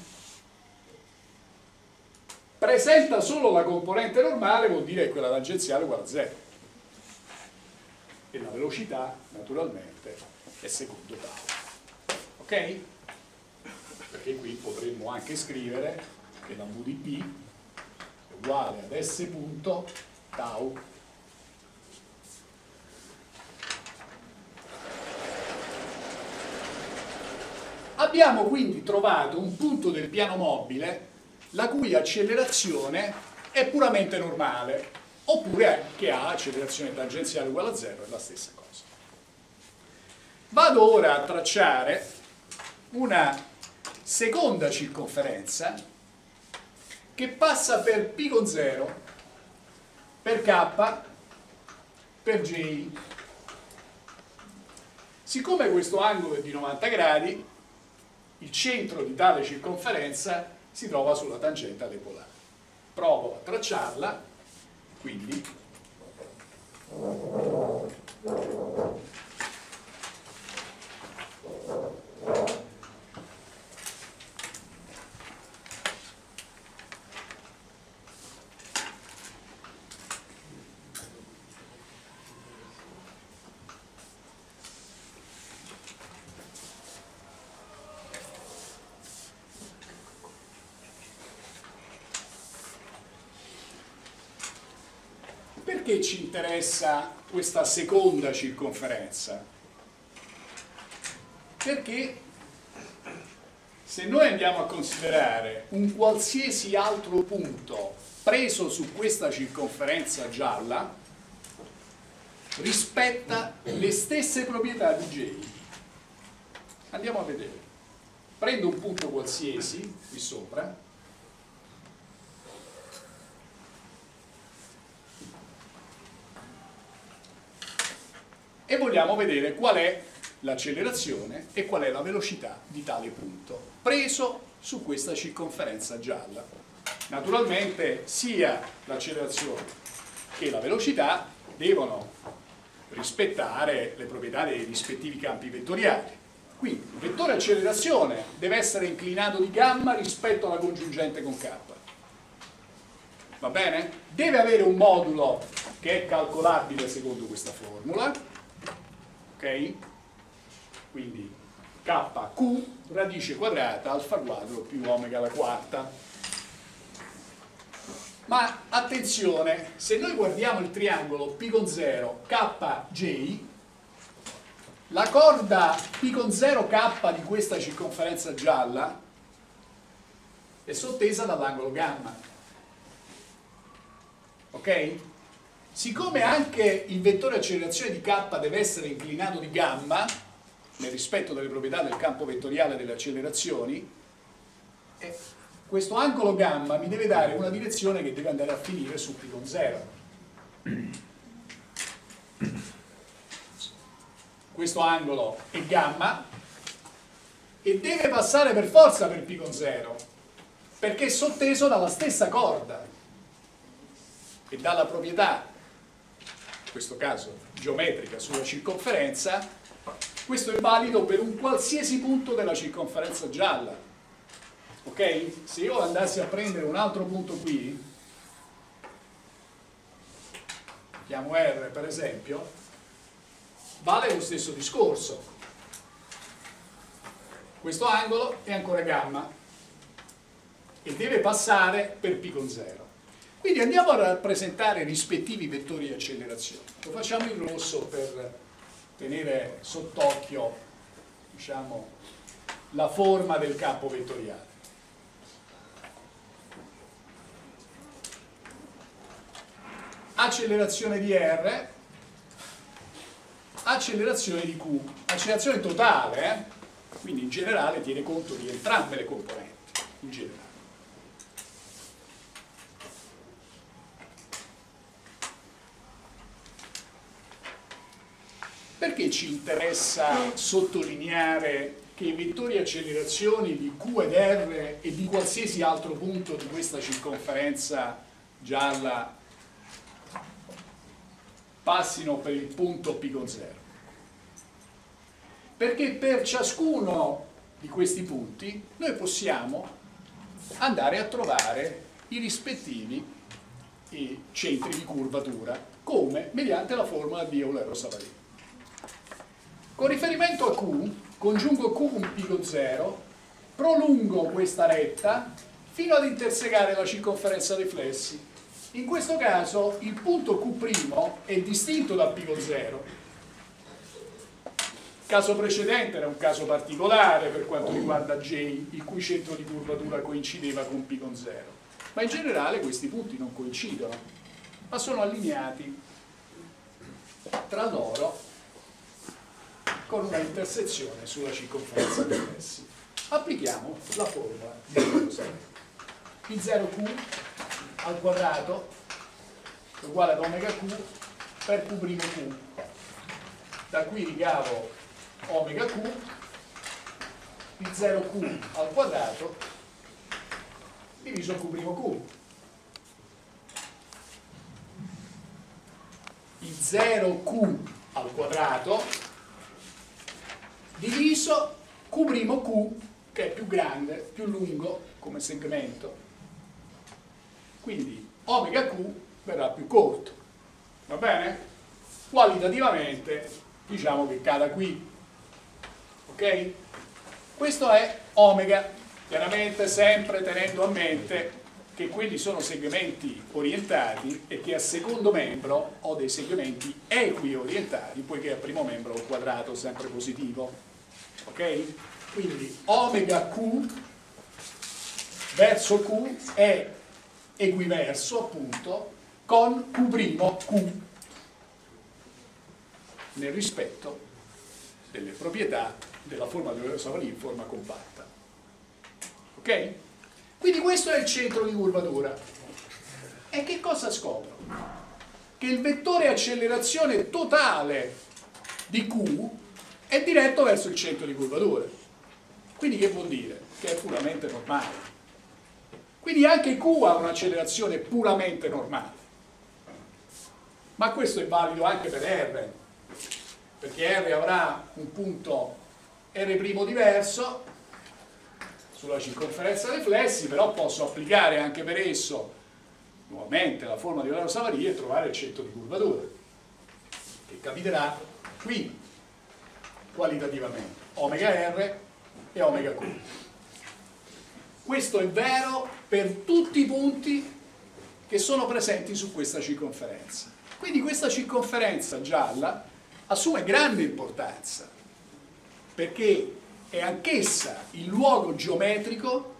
presenta solo la componente normale, vuol dire che quella tangenziale è uguale a zero. e la velocità naturalmente è secondo tau. Ok? Perché qui potremmo anche scrivere che la V di P è uguale ad S punto tau. Abbiamo quindi trovato un punto del piano mobile la cui accelerazione è puramente normale, oppure che ha accelerazione tangenziale uguale a zero, è la stessa cosa. Vado ora a tracciare una seconda circonferenza che passa per π con zero, per k, per j. Siccome questo angolo è di novanta gradi, il centro di tale circonferenza si trova sulla tangente alle polari. Provo a tracciarla, quindi perché ci interessa questa seconda circonferenza? Perché se noi andiamo a considerare un qualsiasi altro punto preso su questa circonferenza gialla, rispetta le stesse proprietà di J. Andiamo a vedere. Prendo un punto qualsiasi qui sopra, e vogliamo vedere qual è l'accelerazione e qual è la velocità di tale punto, preso su questa circonferenza gialla. Naturalmente sia l'accelerazione che la velocità devono rispettare le proprietà dei rispettivi campi vettoriali. Quindi il vettore accelerazione deve essere inclinato di gamma rispetto alla congiungente con k. Va bene? Deve avere un modulo che è calcolabile secondo questa formula. Ok? Quindi K Q radice quadrata alfa quadro più omega alla quarta. Ma attenzione, se noi guardiamo il triangolo π con zero K J, la corda π con zero K di questa circonferenza gialla è sottesa dall'angolo gamma. Ok? Siccome anche il vettore accelerazione di K deve essere inclinato di gamma, nel rispetto delle proprietà del campo vettoriale delle accelerazioni, eh, questo angolo gamma mi deve dare una direzione che deve andare a finire su π con zero. Questo angolo è gamma e deve passare per forza per π con zero, perché è sotteso dalla stessa corda e dalla proprietà, in questo caso geometrica, sulla circonferenza. Questo è valido per un qualsiasi punto della circonferenza gialla. Ok? Se io andassi a prendere un altro punto qui, chiamo R per esempio, vale lo stesso discorso. Questo angolo è ancora gamma e deve passare per π con zero. Quindi andiamo a rappresentare i rispettivi vettori di accelerazione. Lo facciamo in rosso per tenere sott'occhio, diciamo, la forma del campo vettoriale. Accelerazione di R, accelerazione di Q, accelerazione totale, eh? Quindi in generale tiene conto di entrambe le componenti, in generale. Perché ci interessa sottolineare che i vettori accelerazioni di Q ed R e di qualsiasi altro punto di questa circonferenza gialla passino per il punto π con zero? Perché per ciascuno di questi punti noi possiamo andare a trovare i rispettivi centri di curvatura, come mediante la formula di Euler-Savary. Con riferimento a Q, congiungo Q con pico zero, prolungo questa retta fino ad intersecare la circonferenza dei flessi. In questo caso il punto Q' è distinto dal pico zero. Il caso precedente era un caso particolare per quanto riguarda J, il cui centro di curvatura coincideva con pico zero. Ma in generale questi punti non coincidono, ma sono allineati tra loro con una intersezione sulla circonferenza dei flessi. Applichiamo la formula di Rosetta. P zero Q al quadrato è uguale ad omega Q per Q' Q. Da qui ricavo omega Q, P zero Q al quadrato diviso Q' Q. P zero Q al quadrato diviso Q' Q, che è più grande, più lungo come segmento. Quindi omega Q verrà più corto. Va bene? Qualitativamente diciamo che cada qui. Ok? Questo è omega, chiaramente sempre tenendo a mente che quelli sono segmenti orientati e che a secondo membro ho dei segmenti equiorientati, poiché a primo membro ho un quadrato sempre positivo. Ok? Quindi omega Q verso Q è equiverso appunto con Q' Q nel rispetto delle proprietà della forma di Savalli in forma compatta. Ok? Quindi questo è il centro di curvatura. E che cosa scopro? Che il vettore accelerazione totale di Q è diretto verso il centro di curvatura. Quindi che vuol dire? Che è puramente normale. Quindi anche Q ha un'accelerazione puramente normale. Ma questo è valido anche per R, perché R avrà un punto R' diverso sulla circonferenza dei flessi, però posso applicare anche per esso nuovamente la forma di Eulero-Savary e trovare il centro di curvatura, che capiterà qui qualitativamente, omega R e omega Q. Questo è vero per tutti i punti che sono presenti su questa circonferenza. Quindi questa circonferenza gialla assume grande importanza, perché è anch'essa il luogo geometrico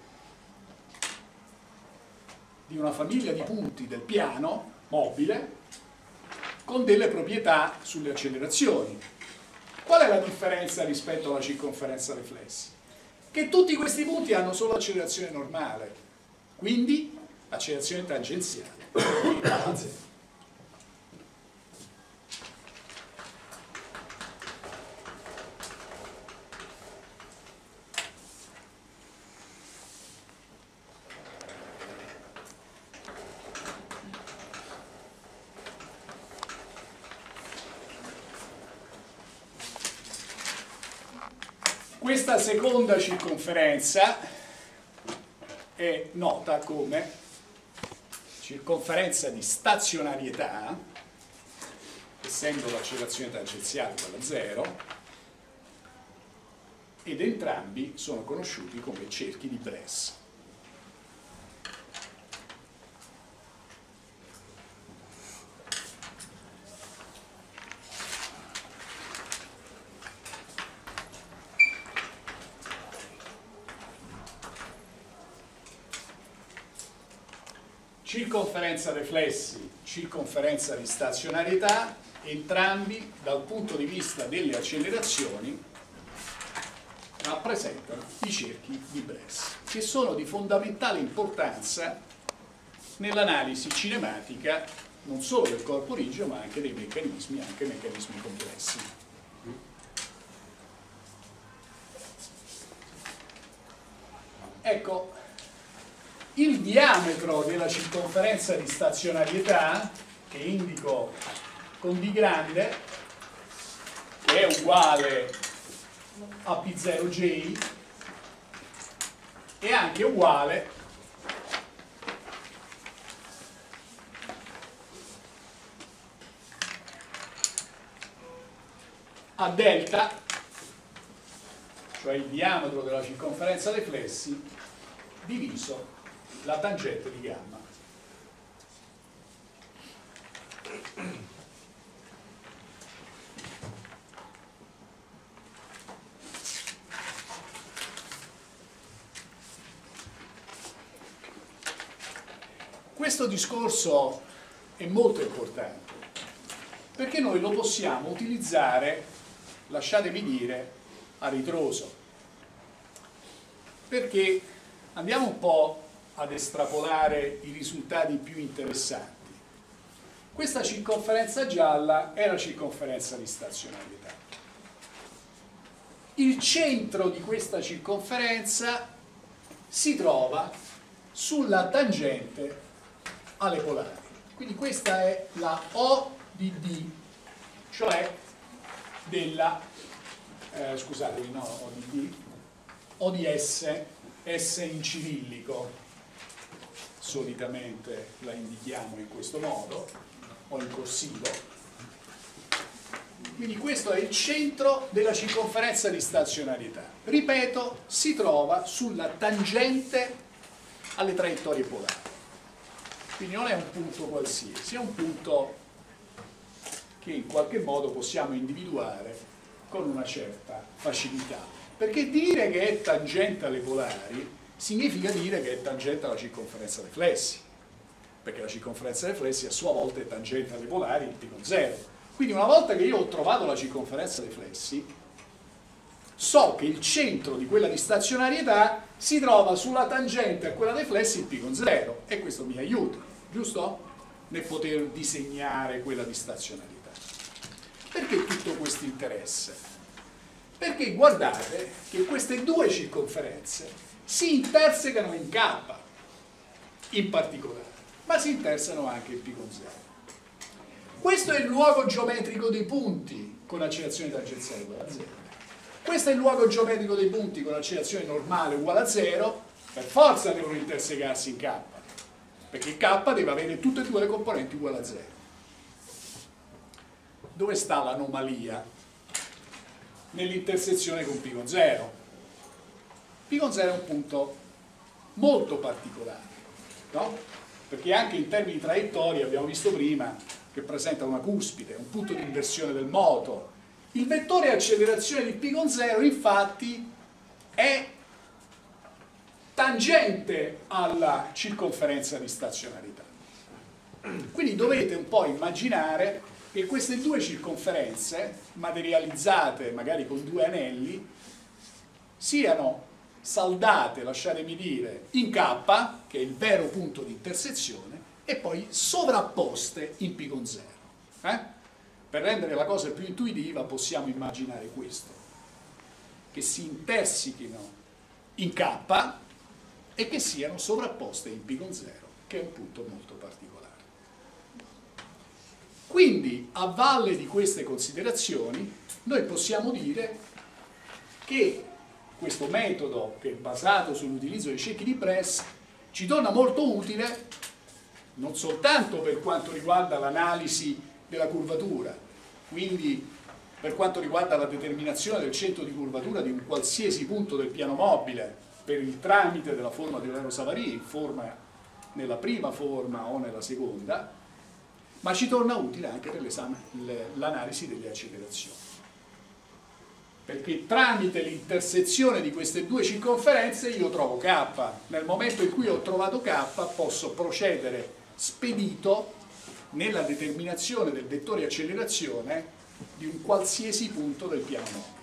di una famiglia di punti del piano mobile con delle proprietà sulle accelerazioni. Qual è la differenza rispetto alla circonferenza dei flessi? Che tutti questi punti hanno solo accelerazione normale, quindi accelerazione tangenziale a zero. Questa seconda circonferenza è nota come circonferenza di stazionarietà, essendo l'accelerazione tangenziale uguale a zero, ed entrambi sono conosciuti come cerchi di Bress. Circonferenza dei flessi, circonferenza di stazionarietà, entrambi dal punto di vista delle accelerazioni rappresentano i cerchi di Bress, che sono di fondamentale importanza nell'analisi cinematica non solo del corpo rigido ma anche dei meccanismi, anche meccanismi complessi. Ecco, il diametro della circonferenza di stazionarietà, che indico con D grande, che è uguale a P zero J, è anche uguale a delta cioè il diametro della circonferenza dei flessi, diviso la tangente di gamma. Questo discorso è molto importante perché noi lo possiamo utilizzare, lasciatemi dire, a ritroso, perché andiamo un po' ad estrapolare i risultati più interessanti. Questa circonferenza gialla è la circonferenza di stazionarietà. Il centro di questa circonferenza si trova sulla tangente alle polari. Quindi questa è la O di D, cioè della, eh, scusate, no, O di D, O di S, S in cirillico, solitamente la indichiamo in questo modo, o in corsivo. Quindi questo è il centro della circonferenza di stazionarietà. Ripeto, si trova sulla tangente alle traiettorie polari. Quindi non è un punto qualsiasi, è un punto che in qualche modo possiamo individuare con una certa facilità. Perché dire che è tangente alle polari significa dire che è tangente alla circonferenza dei flessi, perché la circonferenza dei flessi a sua volta è tangente alle polari in pi con zero. Quindi una volta che io ho trovato la circonferenza dei flessi, so che il centro di quella di stazionarietà si trova sulla tangente a quella dei flessi in pi con zero, e questo mi aiuta, giusto? Nel poter disegnare quella di stazionarietà. Perché tutto questo interesse? Perché guardate che queste due circonferenze si intersecano in K, in particolare, ma si intersecano anche in pi con zero. Questo è il luogo geometrico dei punti con accelerazione tangenziale uguale a zero. Questo è il luogo geometrico dei punti con accelerazione normale uguale a zero. Per forza devono intersecarsi in K, perché K deve avere tutte e due le componenti uguali a zero. Dove sta l'anomalia? Nell'intersezione con pi con zero. Pi con zero è un punto molto particolare, no? Perché anche in termini di traiettoria abbiamo visto prima che presenta una cuspide, un punto di inversione del moto. Il vettore accelerazione di pi con zero infatti è tangente alla circonferenza di stazionarietà. Quindi dovete un po' immaginare che queste due circonferenze, materializzate magari con due anelli, siano saldate, lasciatemi dire, in K, che è il vero punto di intersezione, e poi sovrapposte in pi con zero. Eh? Per rendere la cosa più intuitiva possiamo immaginare questo, che si intersichino in K e che siano sovrapposte in pi con zero, che è un punto molto particolare. Quindi, a valle di queste considerazioni, noi possiamo dire che questo metodo, che è basato sull'utilizzo dei cerchi di Bress, ci torna molto utile non soltanto per quanto riguarda l'analisi della curvatura, quindi per quanto riguarda la determinazione del centro di curvatura di un qualsiasi punto del piano mobile per il tramite della forma di Eulero-Savary, in forma nella prima forma o nella seconda, ma ci torna utile anche per l'analisi delle accelerazioni. Perché tramite l'intersezione di queste due circonferenze io trovo K. Nel momento in cui ho trovato K posso procedere spedito nella determinazione del vettore accelerazione di un qualsiasi punto del piano mobile.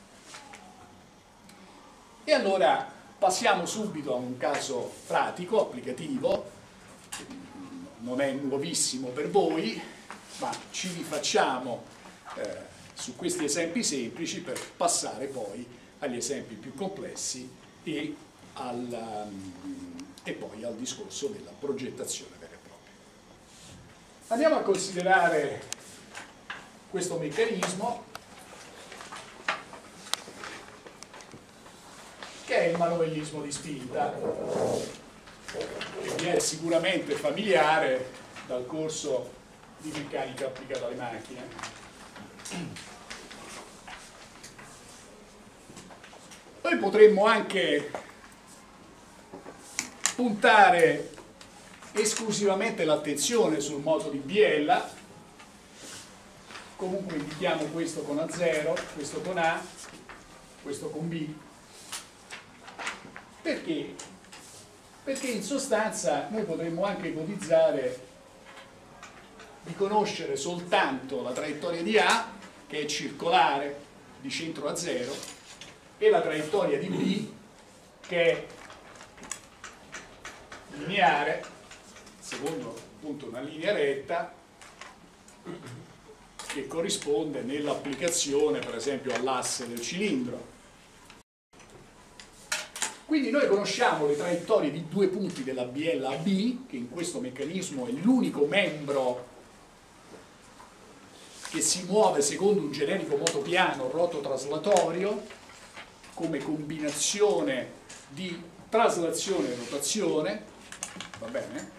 E allora passiamo subito a un caso pratico, applicativo, non è nuovissimo per voi, ma ci rifacciamo eh, su questi esempi semplici per passare poi agli esempi più complessi e, al, um, e poi al discorso della progettazione vera e propria. Andiamo a considerare questo meccanismo, che è il manovellismo di spinta, che vi è sicuramente familiare dal corso di meccanica applicata alle macchine. Noi potremmo anche puntare esclusivamente l'attenzione sul moto di biella, comunque indichiamo questo con A zero, questo con A, questo con B. Perché? Perché in sostanza noi potremmo anche ipotizzare di conoscere soltanto la traiettoria di A, che è circolare, di centro a zero, e la traiettoria di B, che è lineare, secondo appunto una linea retta, che corrisponde nell'applicazione per esempio all'asse del cilindro. Quindi noi conosciamo le traiettorie di due punti della B L A B, che in questo meccanismo è l'unico membro che si muove secondo un generico moto piano rototraslatorio, come combinazione di traslazione e rotazione, va bene?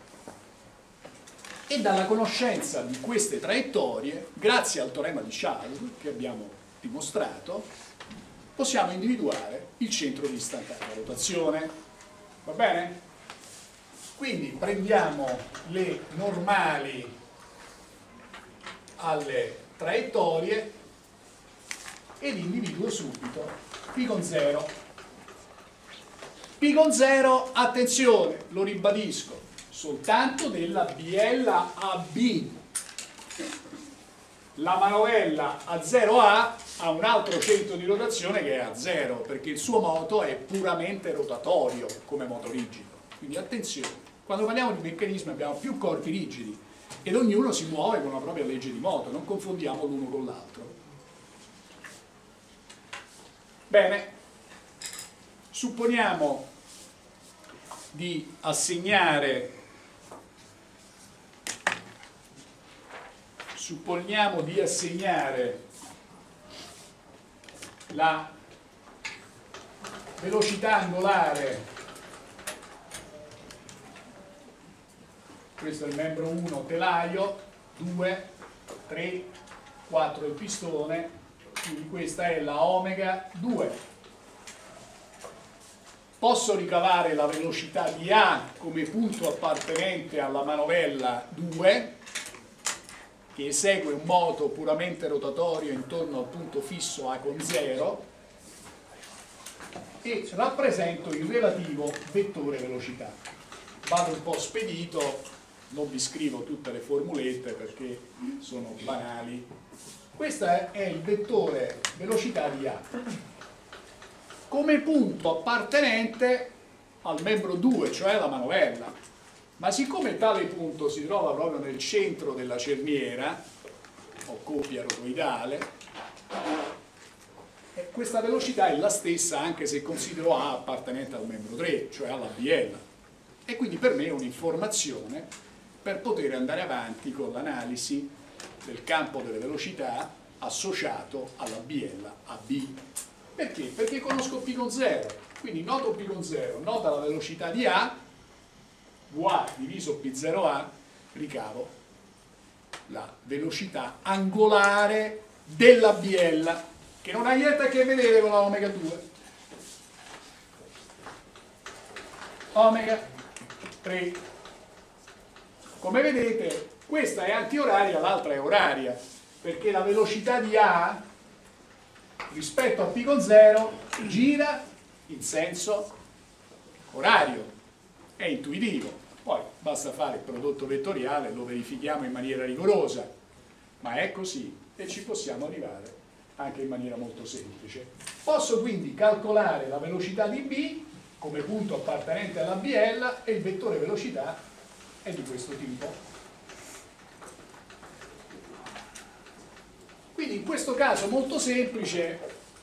E dalla conoscenza di queste traiettorie, grazie al teorema di Charles, che abbiamo dimostrato, possiamo individuare il centro di istantanea rotazione, va bene? Quindi prendiamo le normali alle traiettorie ed individuo subito P con zero. P con zero, attenzione, lo ribadisco, soltanto della B L A B. La manovella A zero A ha un altro centro di rotazione che è A zero, perché il suo moto è puramente rotatorio come moto rigido. Quindi attenzione, quando parliamo di meccanismi abbiamo più corpi rigidi ed ognuno si muove con una propria legge di moto, non confondiamo l'uno con l'altro. Bene, supponiamo di assegnare supponiamo di assegnare la velocità angolare, questo è il membro uno telaio, due, tre, quattro il pistone, quindi questa è la omega due. Posso ricavare la velocità di A come punto appartenente alla manovella due, che esegue un moto puramente rotatorio intorno al punto fisso A con zero, e rappresento il relativo vettore velocità. Vado un po' spedito, non vi scrivo tutte le formulette perché sono banali. Questo è il vettore velocità di A come punto appartenente al membro due, cioè la manovella. Ma siccome tale punto si trova proprio nel centro della cerniera o coppia rotoidale, questa velocità è la stessa anche se considero A appartenente al membro tre, cioè alla B L. E quindi per me è un'informazione per poter andare avanti con l'analisi del campo delle velocità associato alla B L A B. Perché? Perché conosco P con zero, quindi noto P con zero, nota la velocità di A, V A diviso P zero A, ricavo la velocità angolare della B L, che non ha niente a che vedere con la omega due. Omega tre. Come vedete, questa è antioraria, l'altra è oraria, perché la velocità di A rispetto a P con zero gira in senso orario. È intuitivo, poi basta fare il prodotto vettoriale, lo verifichiamo in maniera rigorosa, ma è così e ci possiamo arrivare anche in maniera molto semplice. Posso quindi calcolare la velocità di B come punto appartenente alla B L e il vettore velocità è di questo tipo. Quindi in questo caso molto semplice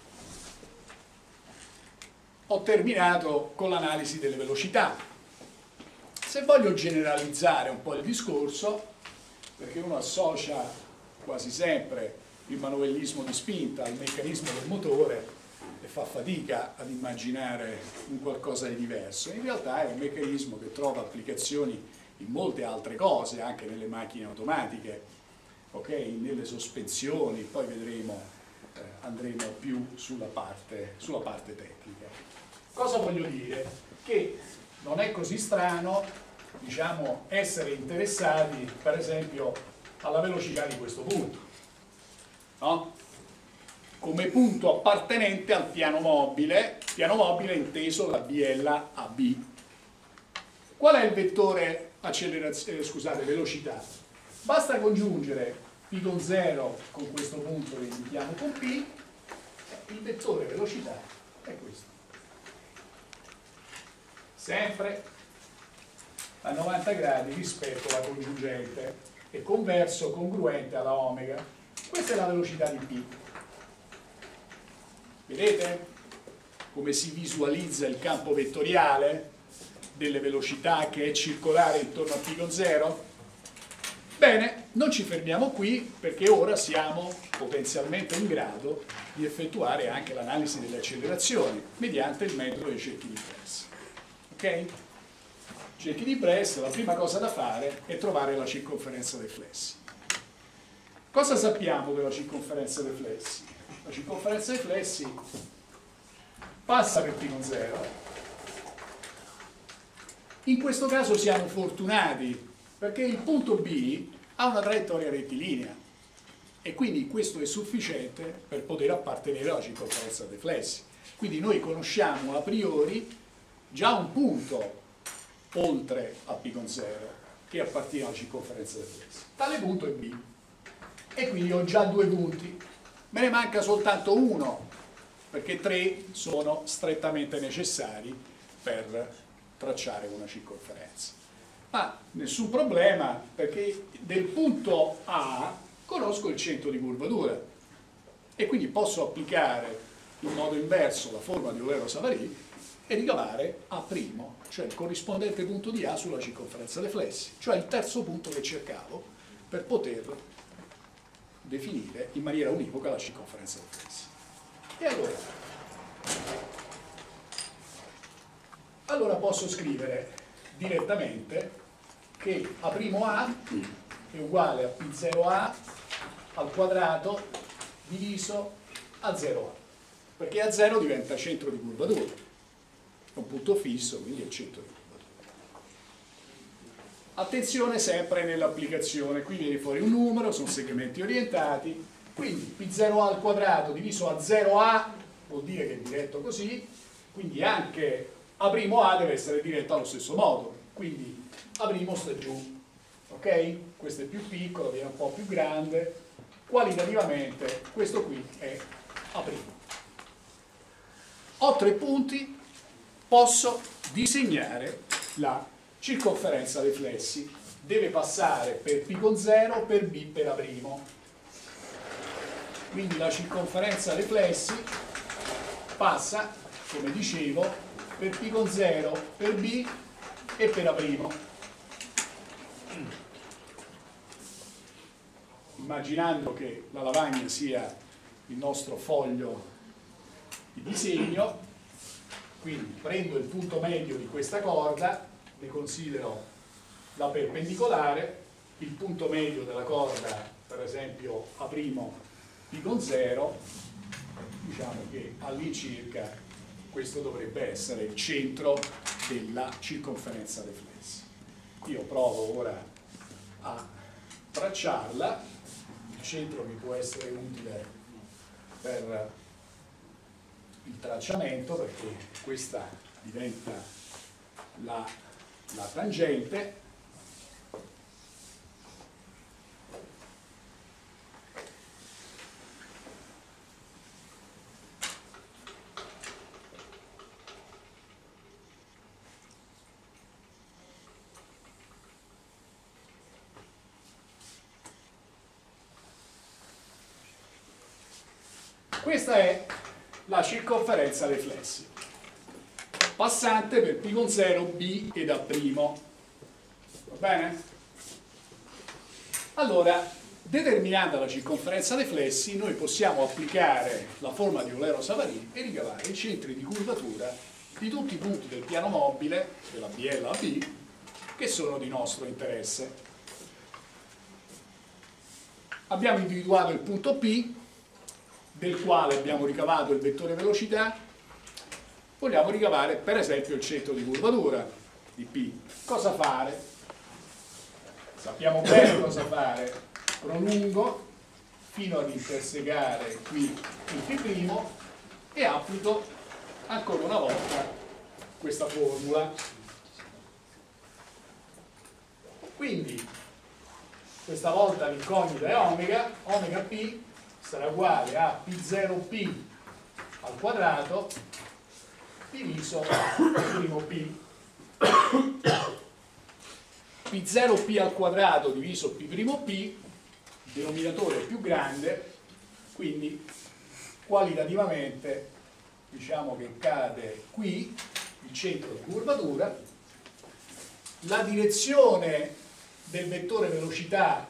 ho terminato con l'analisi delle velocità. Se voglio generalizzare un po' il discorso, perché uno associa quasi sempre il manovellismo di spinta al meccanismo del motore e fa fatica ad immaginare un qualcosa di diverso, in realtà è un meccanismo che trova applicazioni in molte altre cose, anche nelle macchine automatiche, ok? Nelle sospensioni, poi vedremo eh, andremo più sulla parte, sulla parte tecnica. Cosa voglio dire? Che non è così strano, diciamo, essere interessati, per esempio, alla velocità di questo punto, no? Come punto appartenente al piano mobile, piano mobile inteso da B L a B. Qual è il vettore accelerazione, eh, scusate, velocità? Basta congiungere P con zero con questo punto che indichiamo con P, il vettore velocità è questo. Sempre a novanta gradi rispetto alla congiungente e converso, congruente alla omega. Questa è la velocità di P. Vedete come si visualizza il campo vettoriale delle velocità che è circolare intorno a P con zero? Bene, non ci fermiamo qui perché ora siamo potenzialmente in grado di effettuare anche l'analisi delle accelerazioni mediante il metodo dei cerchi di Press. Ok? Cerchi di Press, la prima cosa da fare è trovare la circonferenza dei flessi. Cosa sappiamo della circonferenza dei flessi? La circonferenza dei flessi passa per P con zero. In questo caso siamo fortunati perché il punto B ha una traiettoria rettilinea e quindi questo è sufficiente per poter appartenere alla circonferenza dei flessi. Quindi noi conosciamo a priori già un punto oltre a P con zero che appartiene alla circonferenza dei flessi. Tale punto è B e quindi ho già due punti. Me ne manca soltanto uno perché tre sono strettamente necessari per tracciare una circonferenza. Ma nessun problema perché del punto A conosco il centro di curvatura e quindi posso applicare in modo inverso la forma di Eulero-Savary e ricavare A', cioè il corrispondente punto di A sulla circonferenza dei flessi, cioè il terzo punto che cercavo per poter definire in maniera univoca la circonferenza dei flessi. E allora, allora posso scrivere direttamente che A' A è uguale a P zero A al quadrato diviso A zero A, perché A zero diventa centro di curvatura, è un punto fisso, quindi è il centro di curvatura. Attenzione sempre nell'applicazione, qui viene fuori un numero, sono segmenti orientati, quindi P zero A al quadrato diviso A zero A vuol dire che è diretto così, quindi anche A' A deve essere diretto allo stesso modo, quindi A' sta giù, ok? Questo è più piccolo, viene un po' più grande, qualitativamente questo qui è A'. Ho tre punti, posso disegnare la circonferenza dei flessi, deve passare per P con zero, per B, per A'. Quindi la circonferenza dei flessi passa, come dicevo, per P con zero, per B e per A'. Immaginando che la lavagna sia il nostro foglio di disegno, quindi prendo il punto medio di questa corda, ne considero la perpendicolare, il punto medio della corda, per esempio A' P con zero, diciamo che all'incirca questo dovrebbe essere il centro della circonferenza dei flessi. Io provo ora a tracciarla, il centro mi può essere utile per il tracciamento perché questa diventa la, la tangente. Questa è la circonferenza dei flessi, passante per P con zero, B ed A'. Va bene? Allora, determinata la circonferenza dei flessi, noi possiamo applicare la forma di Eulero-Savary e ricavare i centri di curvatura di tutti i punti del piano mobile, della B L a B, che sono di nostro interesse. Abbiamo individuato il punto P, del quale abbiamo ricavato il vettore velocità, vogliamo ricavare per esempio il centro di curvatura di P. Cosa fare? Sappiamo bene cosa fare. Prolungo fino ad intersecare qui il P' e applico ancora una volta questa formula. Quindi questa volta l'incognita è omega, omega P sarà uguale a P zero P al quadrato diviso P'. P zero P al quadrato diviso P', denominatore più grande, quindi qualitativamente diciamo che cade qui il centro di curvatura, la direzione del vettore velocità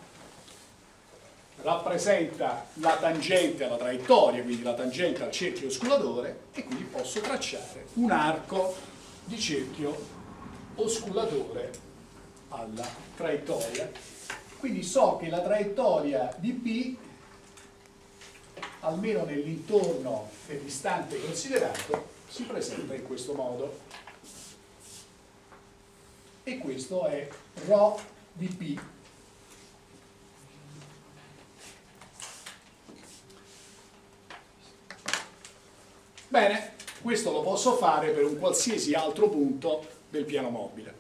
rappresenta la tangente alla traiettoria, quindi la tangente al cerchio osculatore, e quindi posso tracciare un arco di cerchio osculatore alla traiettoria. Quindi so che la traiettoria di P, almeno nell'intorno dell'istante considerato, si presenta in questo modo. E questo è ρ di P. Bene, questo lo posso fare per un qualsiasi altro punto del piano mobile.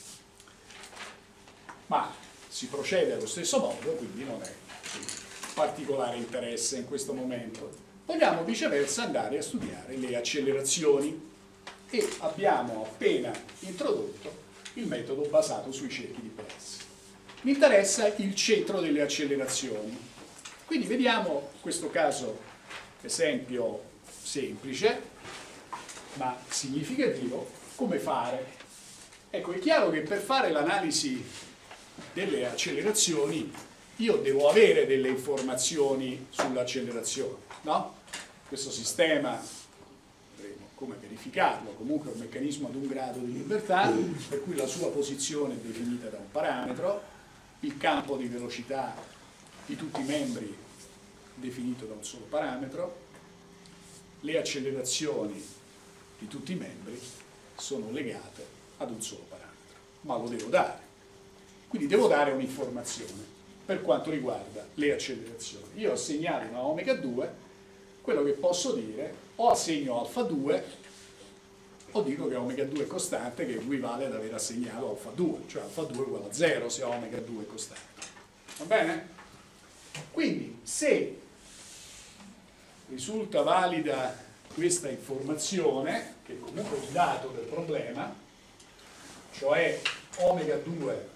Ma si procede allo stesso modo, quindi non è di particolare interesse in questo momento. Vogliamo viceversa andare a studiare le accelerazioni e abbiamo appena introdotto il metodo basato sui cerchi di Peirce. Mi interessa il centro delle accelerazioni. Quindi vediamo questo caso esempio semplice ma significativo, come fare. Ecco, è chiaro che per fare l'analisi delle accelerazioni io devo avere delle informazioni sull'accelerazione, no? Questo sistema vedremo come verificarlo, comunque è un meccanismo ad un grado di libertà per cui la sua posizione è definita da un parametro, il campo di velocità di tutti i membri definito da un solo parametro, le accelerazioni di tutti i membri sono legate ad un solo parametro, ma lo devo dare. Quindi devo dare un'informazione per quanto riguarda le accelerazioni. Io ho assegnato una omega due, quello che posso dire o assegno alfa due o dico che omega due è costante, che equivale ad aver assegnato alfa due, cioè alfa due è uguale a zero se omega due è costante. Va bene? Quindi se risulta valida questa informazione, che comunque è il dato del problema, cioè omega due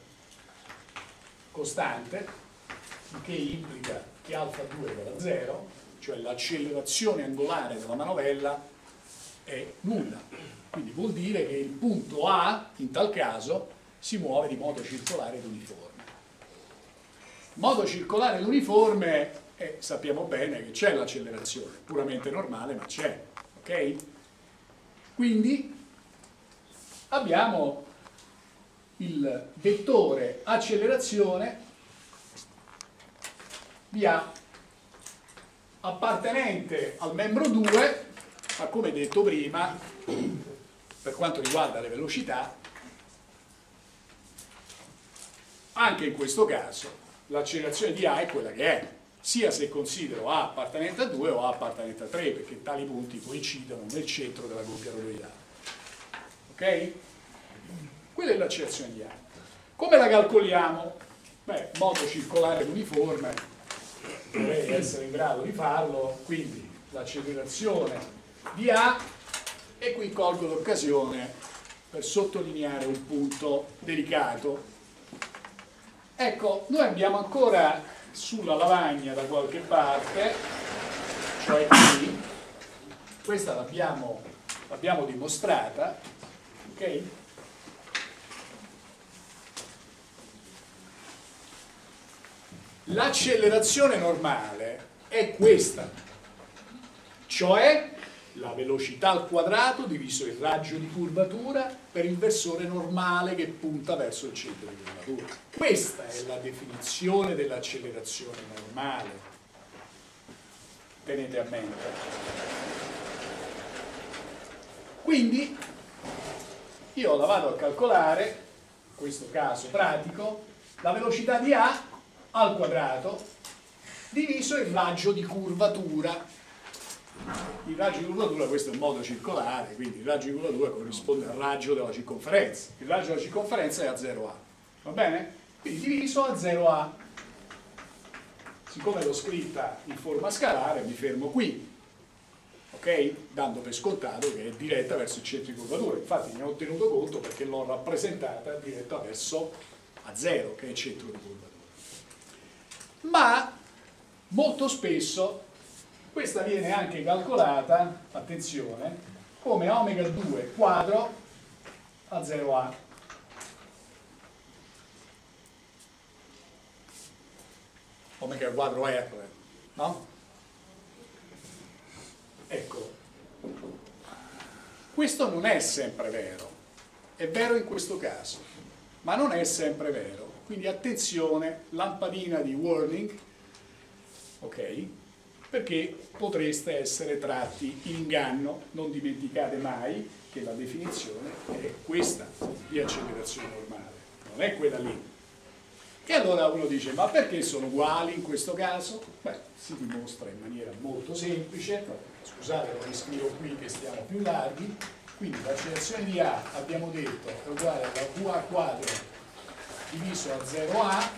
costante, il che implica che alfa due è uguale a zero, cioè l'accelerazione angolare della manovella è nulla. Quindi vuol dire che il punto A, in tal caso, si muove di modo circolare ed uniforme. Modo circolare ed uniforme, eh, sappiamo bene che c'è l'accelerazione, puramente normale, ma c'è, ok? Quindi abbiamo il vettore accelerazione di A appartenente al membro due, ma come detto prima, per quanto riguarda le velocità, anche in questo caso l'accelerazione di A è quella che è, sia se considero A appartenente a due o A appartenente a tre, perché tali punti coincidono nel centro della coppia toroidale. Ok? Quella è l'accelerazione di A. Come la calcoliamo? Beh, modo circolare uniforme, dovrei essere in grado di farlo, quindi l'accelerazione di A, e qui colgo l'occasione per sottolineare un punto delicato. Ecco, noi abbiamo ancora sulla lavagna da qualche parte, cioè qui, questa l'abbiamo l'abbiamo dimostrata, ok? L'accelerazione normale è questa, cioè la velocità al quadrato diviso il raggio di curvatura per il versore normale che punta verso il centro di curvatura. Questa è la definizione dell'accelerazione normale. tenete a mente. Quindi io la vado a calcolare, in questo caso pratico, la velocità di A al quadrato diviso il raggio di curvatura. Il raggio di curvatura, questo è un modo circolare, quindi il raggio di curvatura corrisponde al raggio della circonferenza. Il raggio della circonferenza è a zero A, va bene? Quindi diviso a zero A. Siccome l'ho scritta in forma scalare, mi fermo qui, ok? Dando per scontato che è diretta verso il centro di curvatura. Infatti ne ho tenuto conto perché l'ho rappresentata diretta verso A zero, che è il centro di curvatura. Ma molto spesso questa viene anche calcolata, attenzione, come omega due quadro a zero A. Omega quadro R, no? Ecco, questo non è sempre vero, è vero in questo caso, ma non è sempre vero. Quindi attenzione, lampadina di warning, ok? Perché potreste essere tratti in inganno. Non dimenticate mai che la definizione è questa di accelerazione normale, non è quella lì. E allora uno dice, ma perché sono uguali in questo caso? Beh, si dimostra in maniera molto semplice. Scusate, lo riscrivo qui che stiamo più larghi. Quindi l'accelerazione di A, abbiamo detto, è uguale alla V A quadro diviso a zero A,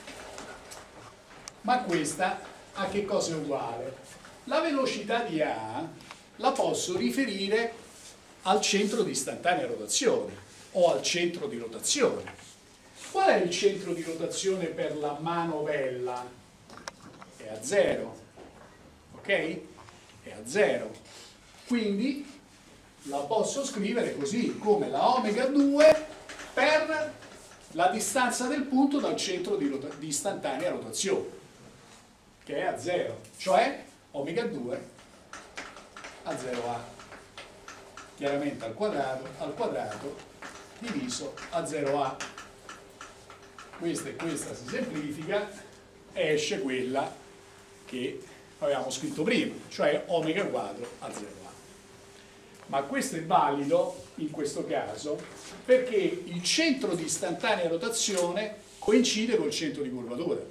ma questa a che cosa è uguale? La velocità di A la posso riferire al centro di istantanea rotazione o al centro di rotazione. Qual è il centro di rotazione per la manovella? È a zero, ok? È a zero. Quindi la posso scrivere così, come la omega due per la distanza del punto dal centro di, di istantanea rotazione, che è a zero, cioè omega due a zero A, chiaramente al quadrato, al quadrato diviso a zero A. Questa e questa si semplifica, esce quella che avevamo scritto prima, cioè omega quadro a zero A. Ma questo è valido in questo caso perché il centro di istantanea rotazione coincide col centro di curvatura,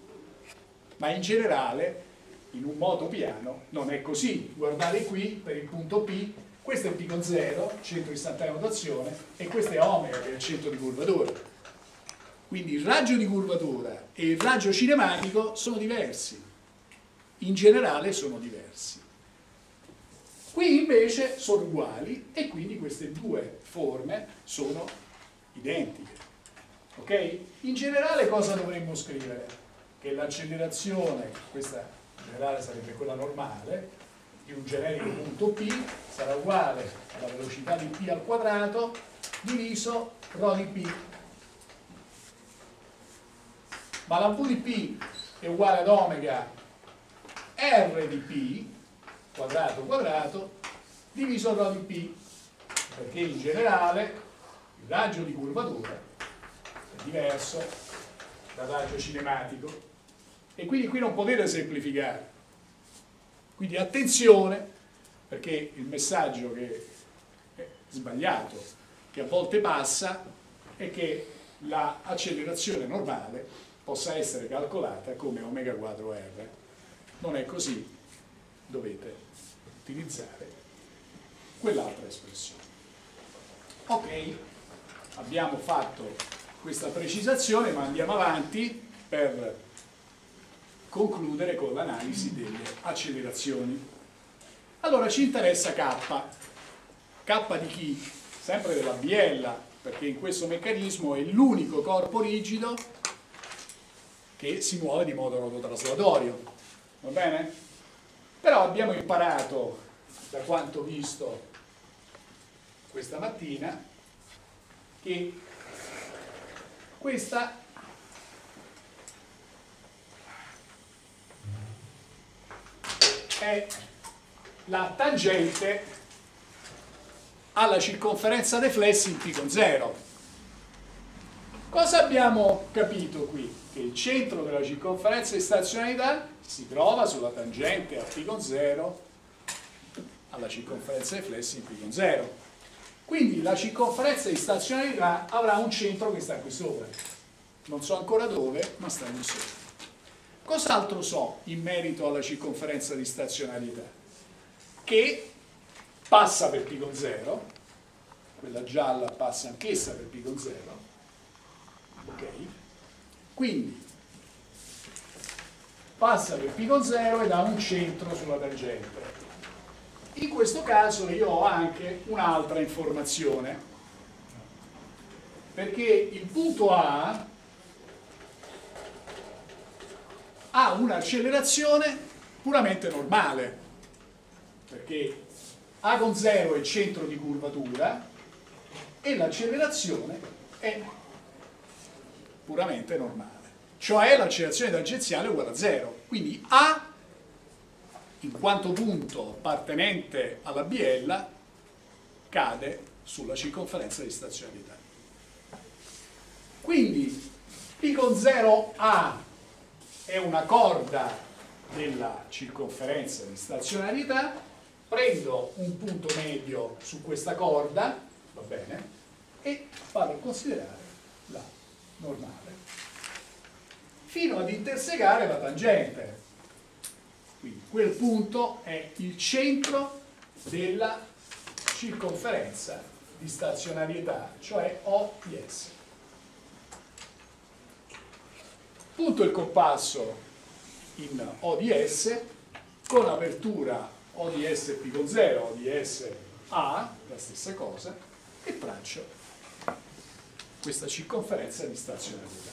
ma in generale in un modo piano non è così. Guardate qui per il punto P, questo è P con zero, centro di istantanea rotazione, e questo è omega che è il centro di curvatura. Quindi il raggio di curvatura e il raggio cinematico sono diversi, in generale sono diversi. Qui invece sono uguali e quindi queste due forme sono identiche. Ok? In generale cosa dovremmo scrivere? Che l'accelerazione, questa in generale sarebbe quella normale, di un generico punto P sarà uguale alla velocità di P al quadrato diviso ρ di P. Ma la V di P è uguale ad omega R di P quadrato quadrato diviso ρ di P, perché in generale il raggio di curvatura è diverso dal raggio cinematico e quindi qui non potete semplificare. Quindi attenzione, perché il messaggio che è sbagliato, che a volte passa, è che l'accelerazione normale possa essere calcolata come omega quadro R. Non è così, dovete utilizzare quell'altra espressione. Ok, abbiamo fatto questa precisazione, ma andiamo avanti per concludere con l'analisi delle accelerazioni. Allora ci interessa K. K di chi? Sempre della biella, perché in questo meccanismo è l'unico corpo rigido che si muove di modo rototraslatorio. Va bene? Però abbiamo imparato, da quanto visto questa mattina, che questa è la tangente alla circonferenza dei flessi in P con zero. Cosa abbiamo capito qui? Che il centro della circonferenza di stazionarietà si trova sulla tangente a π con zero alla circonferenza dei flessi in π con zero. Quindi la circonferenza di stazionarietà avrà un centro che sta qui sopra. Non so ancora dove, ma sta qui sopra. Cos'altro so in merito alla circonferenza di stazionarietà? Che passa per π con zero, quella gialla passa anch'essa per π con zero, ok? Quindi passa per π con zero ed ha un centro sulla tangente. In questo caso io ho anche un'altra informazione, perché il punto A ha un'accelerazione puramente normale, perché A con zero è il centro di curvatura e l'accelerazione è puramente normale, cioè l'accelerazione tangenziale è uguale a zero. Quindi A, in quanto punto appartenente alla biella, cade sulla circonferenza di stazionarietà. Quindi π con zero A è una corda della circonferenza di stazionarietà, prendo un punto medio su questa corda, va bene, e vado a considerare la normale, fino ad intersecare la tangente. Quindi quel punto è il centro della circonferenza di stazionarietà, cioè O di S. Punto il compasso in O di S con apertura O di S π con zero, O di S A, la stessa cosa, e traccio questa circonferenza di stazionarietà.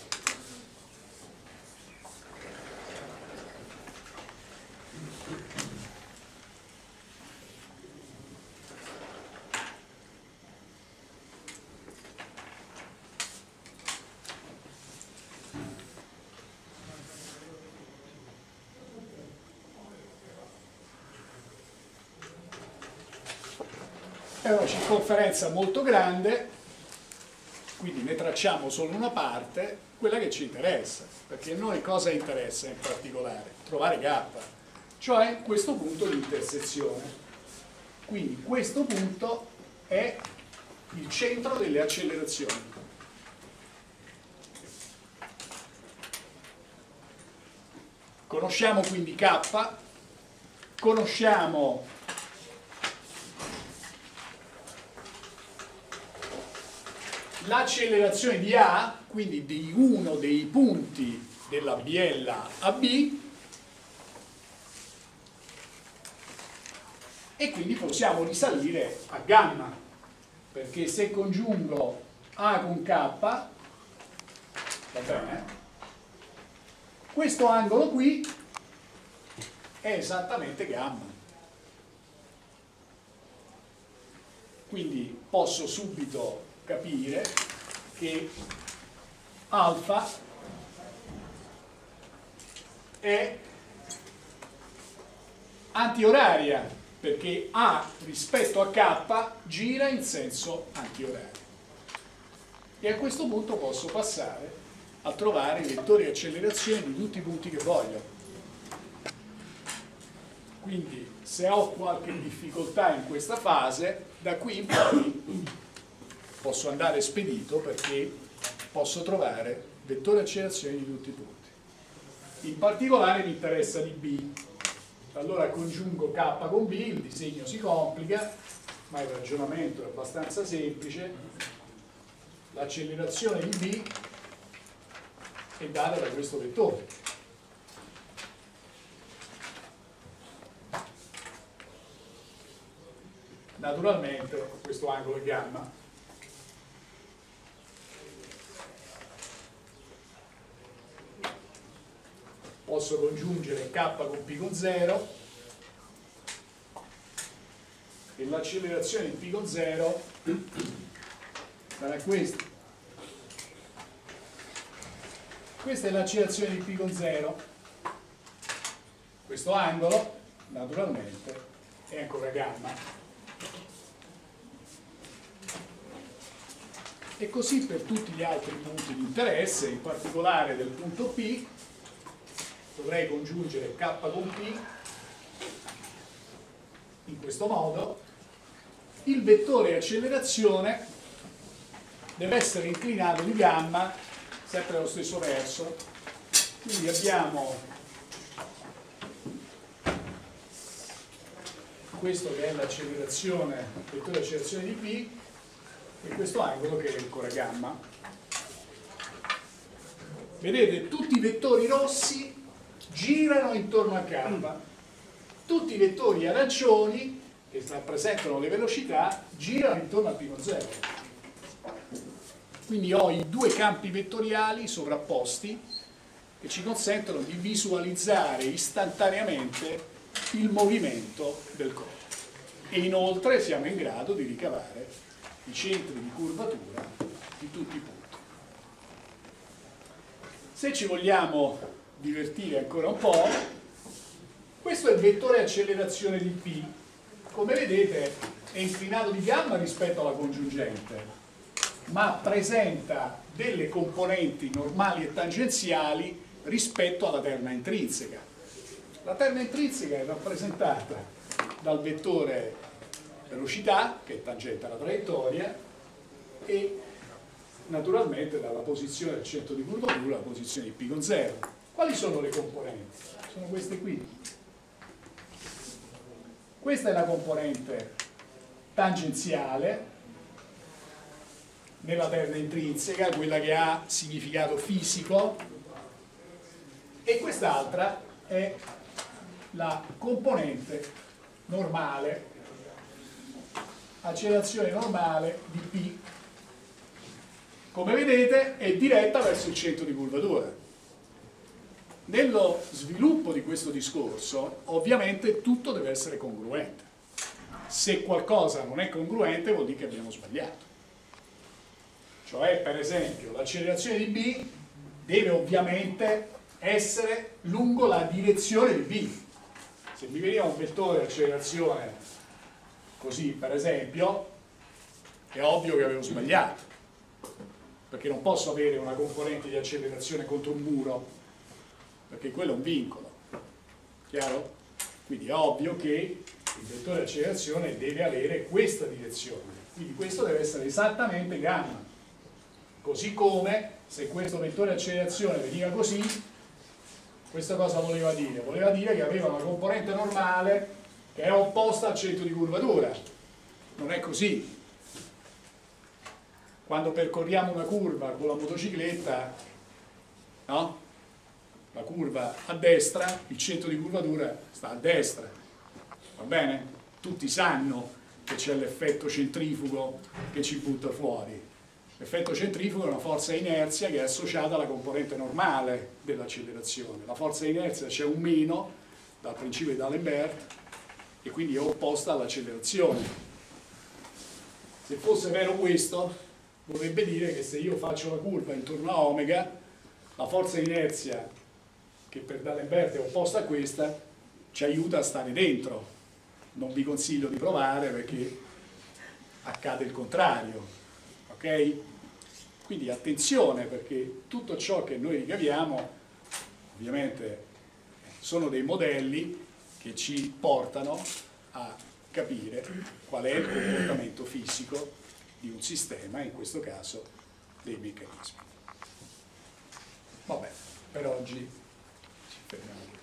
È una circonferenza molto grande, quindi ne tracciamo solo una parte, quella che ci interessa, perché a noi cosa interessa in particolare? Trovare K, cioè questo punto di intersezione. Quindi questo punto è il centro delle accelerazioni. Conosciamo quindi K, conosciamo l'accelerazione di A, quindi di uno dei punti della biella A B, e quindi possiamo risalire a gamma, perché se congiungo A con K, va bene, questo angolo qui è esattamente gamma. Quindi posso subito capire che alfa è antioraria, perché A rispetto a K gira in senso antiorario. E a questo punto posso passare a trovare i vettori di accelerazione di tutti i punti che voglio. Quindi se ho qualche difficoltà in questa fase, da qui in poi posso andare spedito, perché posso trovare vettori di accelerazione di tutti i punti. In particolare mi interessa di B. Allora congiungo K con B, il disegno si complica, ma il ragionamento è abbastanza semplice. L'accelerazione di B è data da questo vettore. Naturalmente questo angolo è gamma. Posso congiungere K con π con zero e l'accelerazione di π con zero sarà questa. Questa è l'accelerazione di π con zero. Questo angolo, naturalmente, è ancora gamma. E così per tutti gli altri punti di interesse, in particolare del punto P, dovrei congiungere K con P in questo modo. Il vettore accelerazione deve essere inclinato di gamma sempre nello stesso verso, quindi abbiamo questo che è l'accelerazione, il vettore di accelerazione di P, e questo angolo che è ancora gamma. Vedete, tutti i vettori rossi girano intorno a K, tutti i vettori arancioni che rappresentano le velocità girano intorno a P con zero. Quindi ho i due campi vettoriali sovrapposti che ci consentono di visualizzare istantaneamente il movimento del corpo, e inoltre siamo in grado di ricavare i centri di curvatura di tutti i punti. Se ci vogliamo divertire ancora un po', questo è il vettore accelerazione di P. Come vedete è inclinato di gamma rispetto alla congiungente, ma presenta delle componenti normali e tangenziali rispetto alla terna intrinseca. La terna intrinseca è rappresentata dal vettore velocità, che è tangente alla traiettoria, e naturalmente dalla posizione del centro di curvatura, la posizione di P con zero. Quali sono le componenti? Sono queste qui. Questa è la componente tangenziale nella terna intrinseca, quella che ha significato fisico, e quest'altra è la componente normale, accelerazione normale di P. Come vedete è diretta verso il centro di curvatura. Nello sviluppo di questo discorso ovviamente tutto deve essere congruente. Se qualcosa non è congruente vuol dire che abbiamo sbagliato. Cioè, per esempio, l'accelerazione di B deve ovviamente essere lungo la direzione di B. Se mi veniva un vettore di accelerazione così, per esempio, è ovvio che avevo sbagliato, perché non posso avere una componente di accelerazione contro un muro, perché quello è un vincolo. Chiaro? Quindi è ovvio che il vettore di accelerazione deve avere questa direzione, quindi questo deve essere esattamente gamma. Così come se questo vettore di accelerazione veniva così, questa cosa voleva dire? Voleva dire che aveva una componente normale che è opposta al centro di curvatura. Non è così. Quando percorriamo una curva con la motocicletta, no? La curva a destra, il centro di curvatura sta a destra. Va bene? Tutti sanno che c'è l'effetto centrifugo che ci butta fuori. L'effetto centrifugo è una forza inerzia che è associata alla componente normale dell'accelerazione. La forza inerzia c'è un meno dal principio di D'Alembert e quindi è opposta all'accelerazione. Se fosse vero questo, vorrebbe dire che se io faccio la curva intorno a omega, la forza inerzia, che per D'Alembert è opposta a questa, ci aiuta a stare dentro. Non vi consiglio di provare perché accade il contrario. Ok? Quindi attenzione, perché tutto ciò che noi ricaviamo ovviamente sono dei modelli che ci portano a capire qual è il comportamento fisico di un sistema, in questo caso dei meccanismi. Vabbè, per oggi ci fermiamo.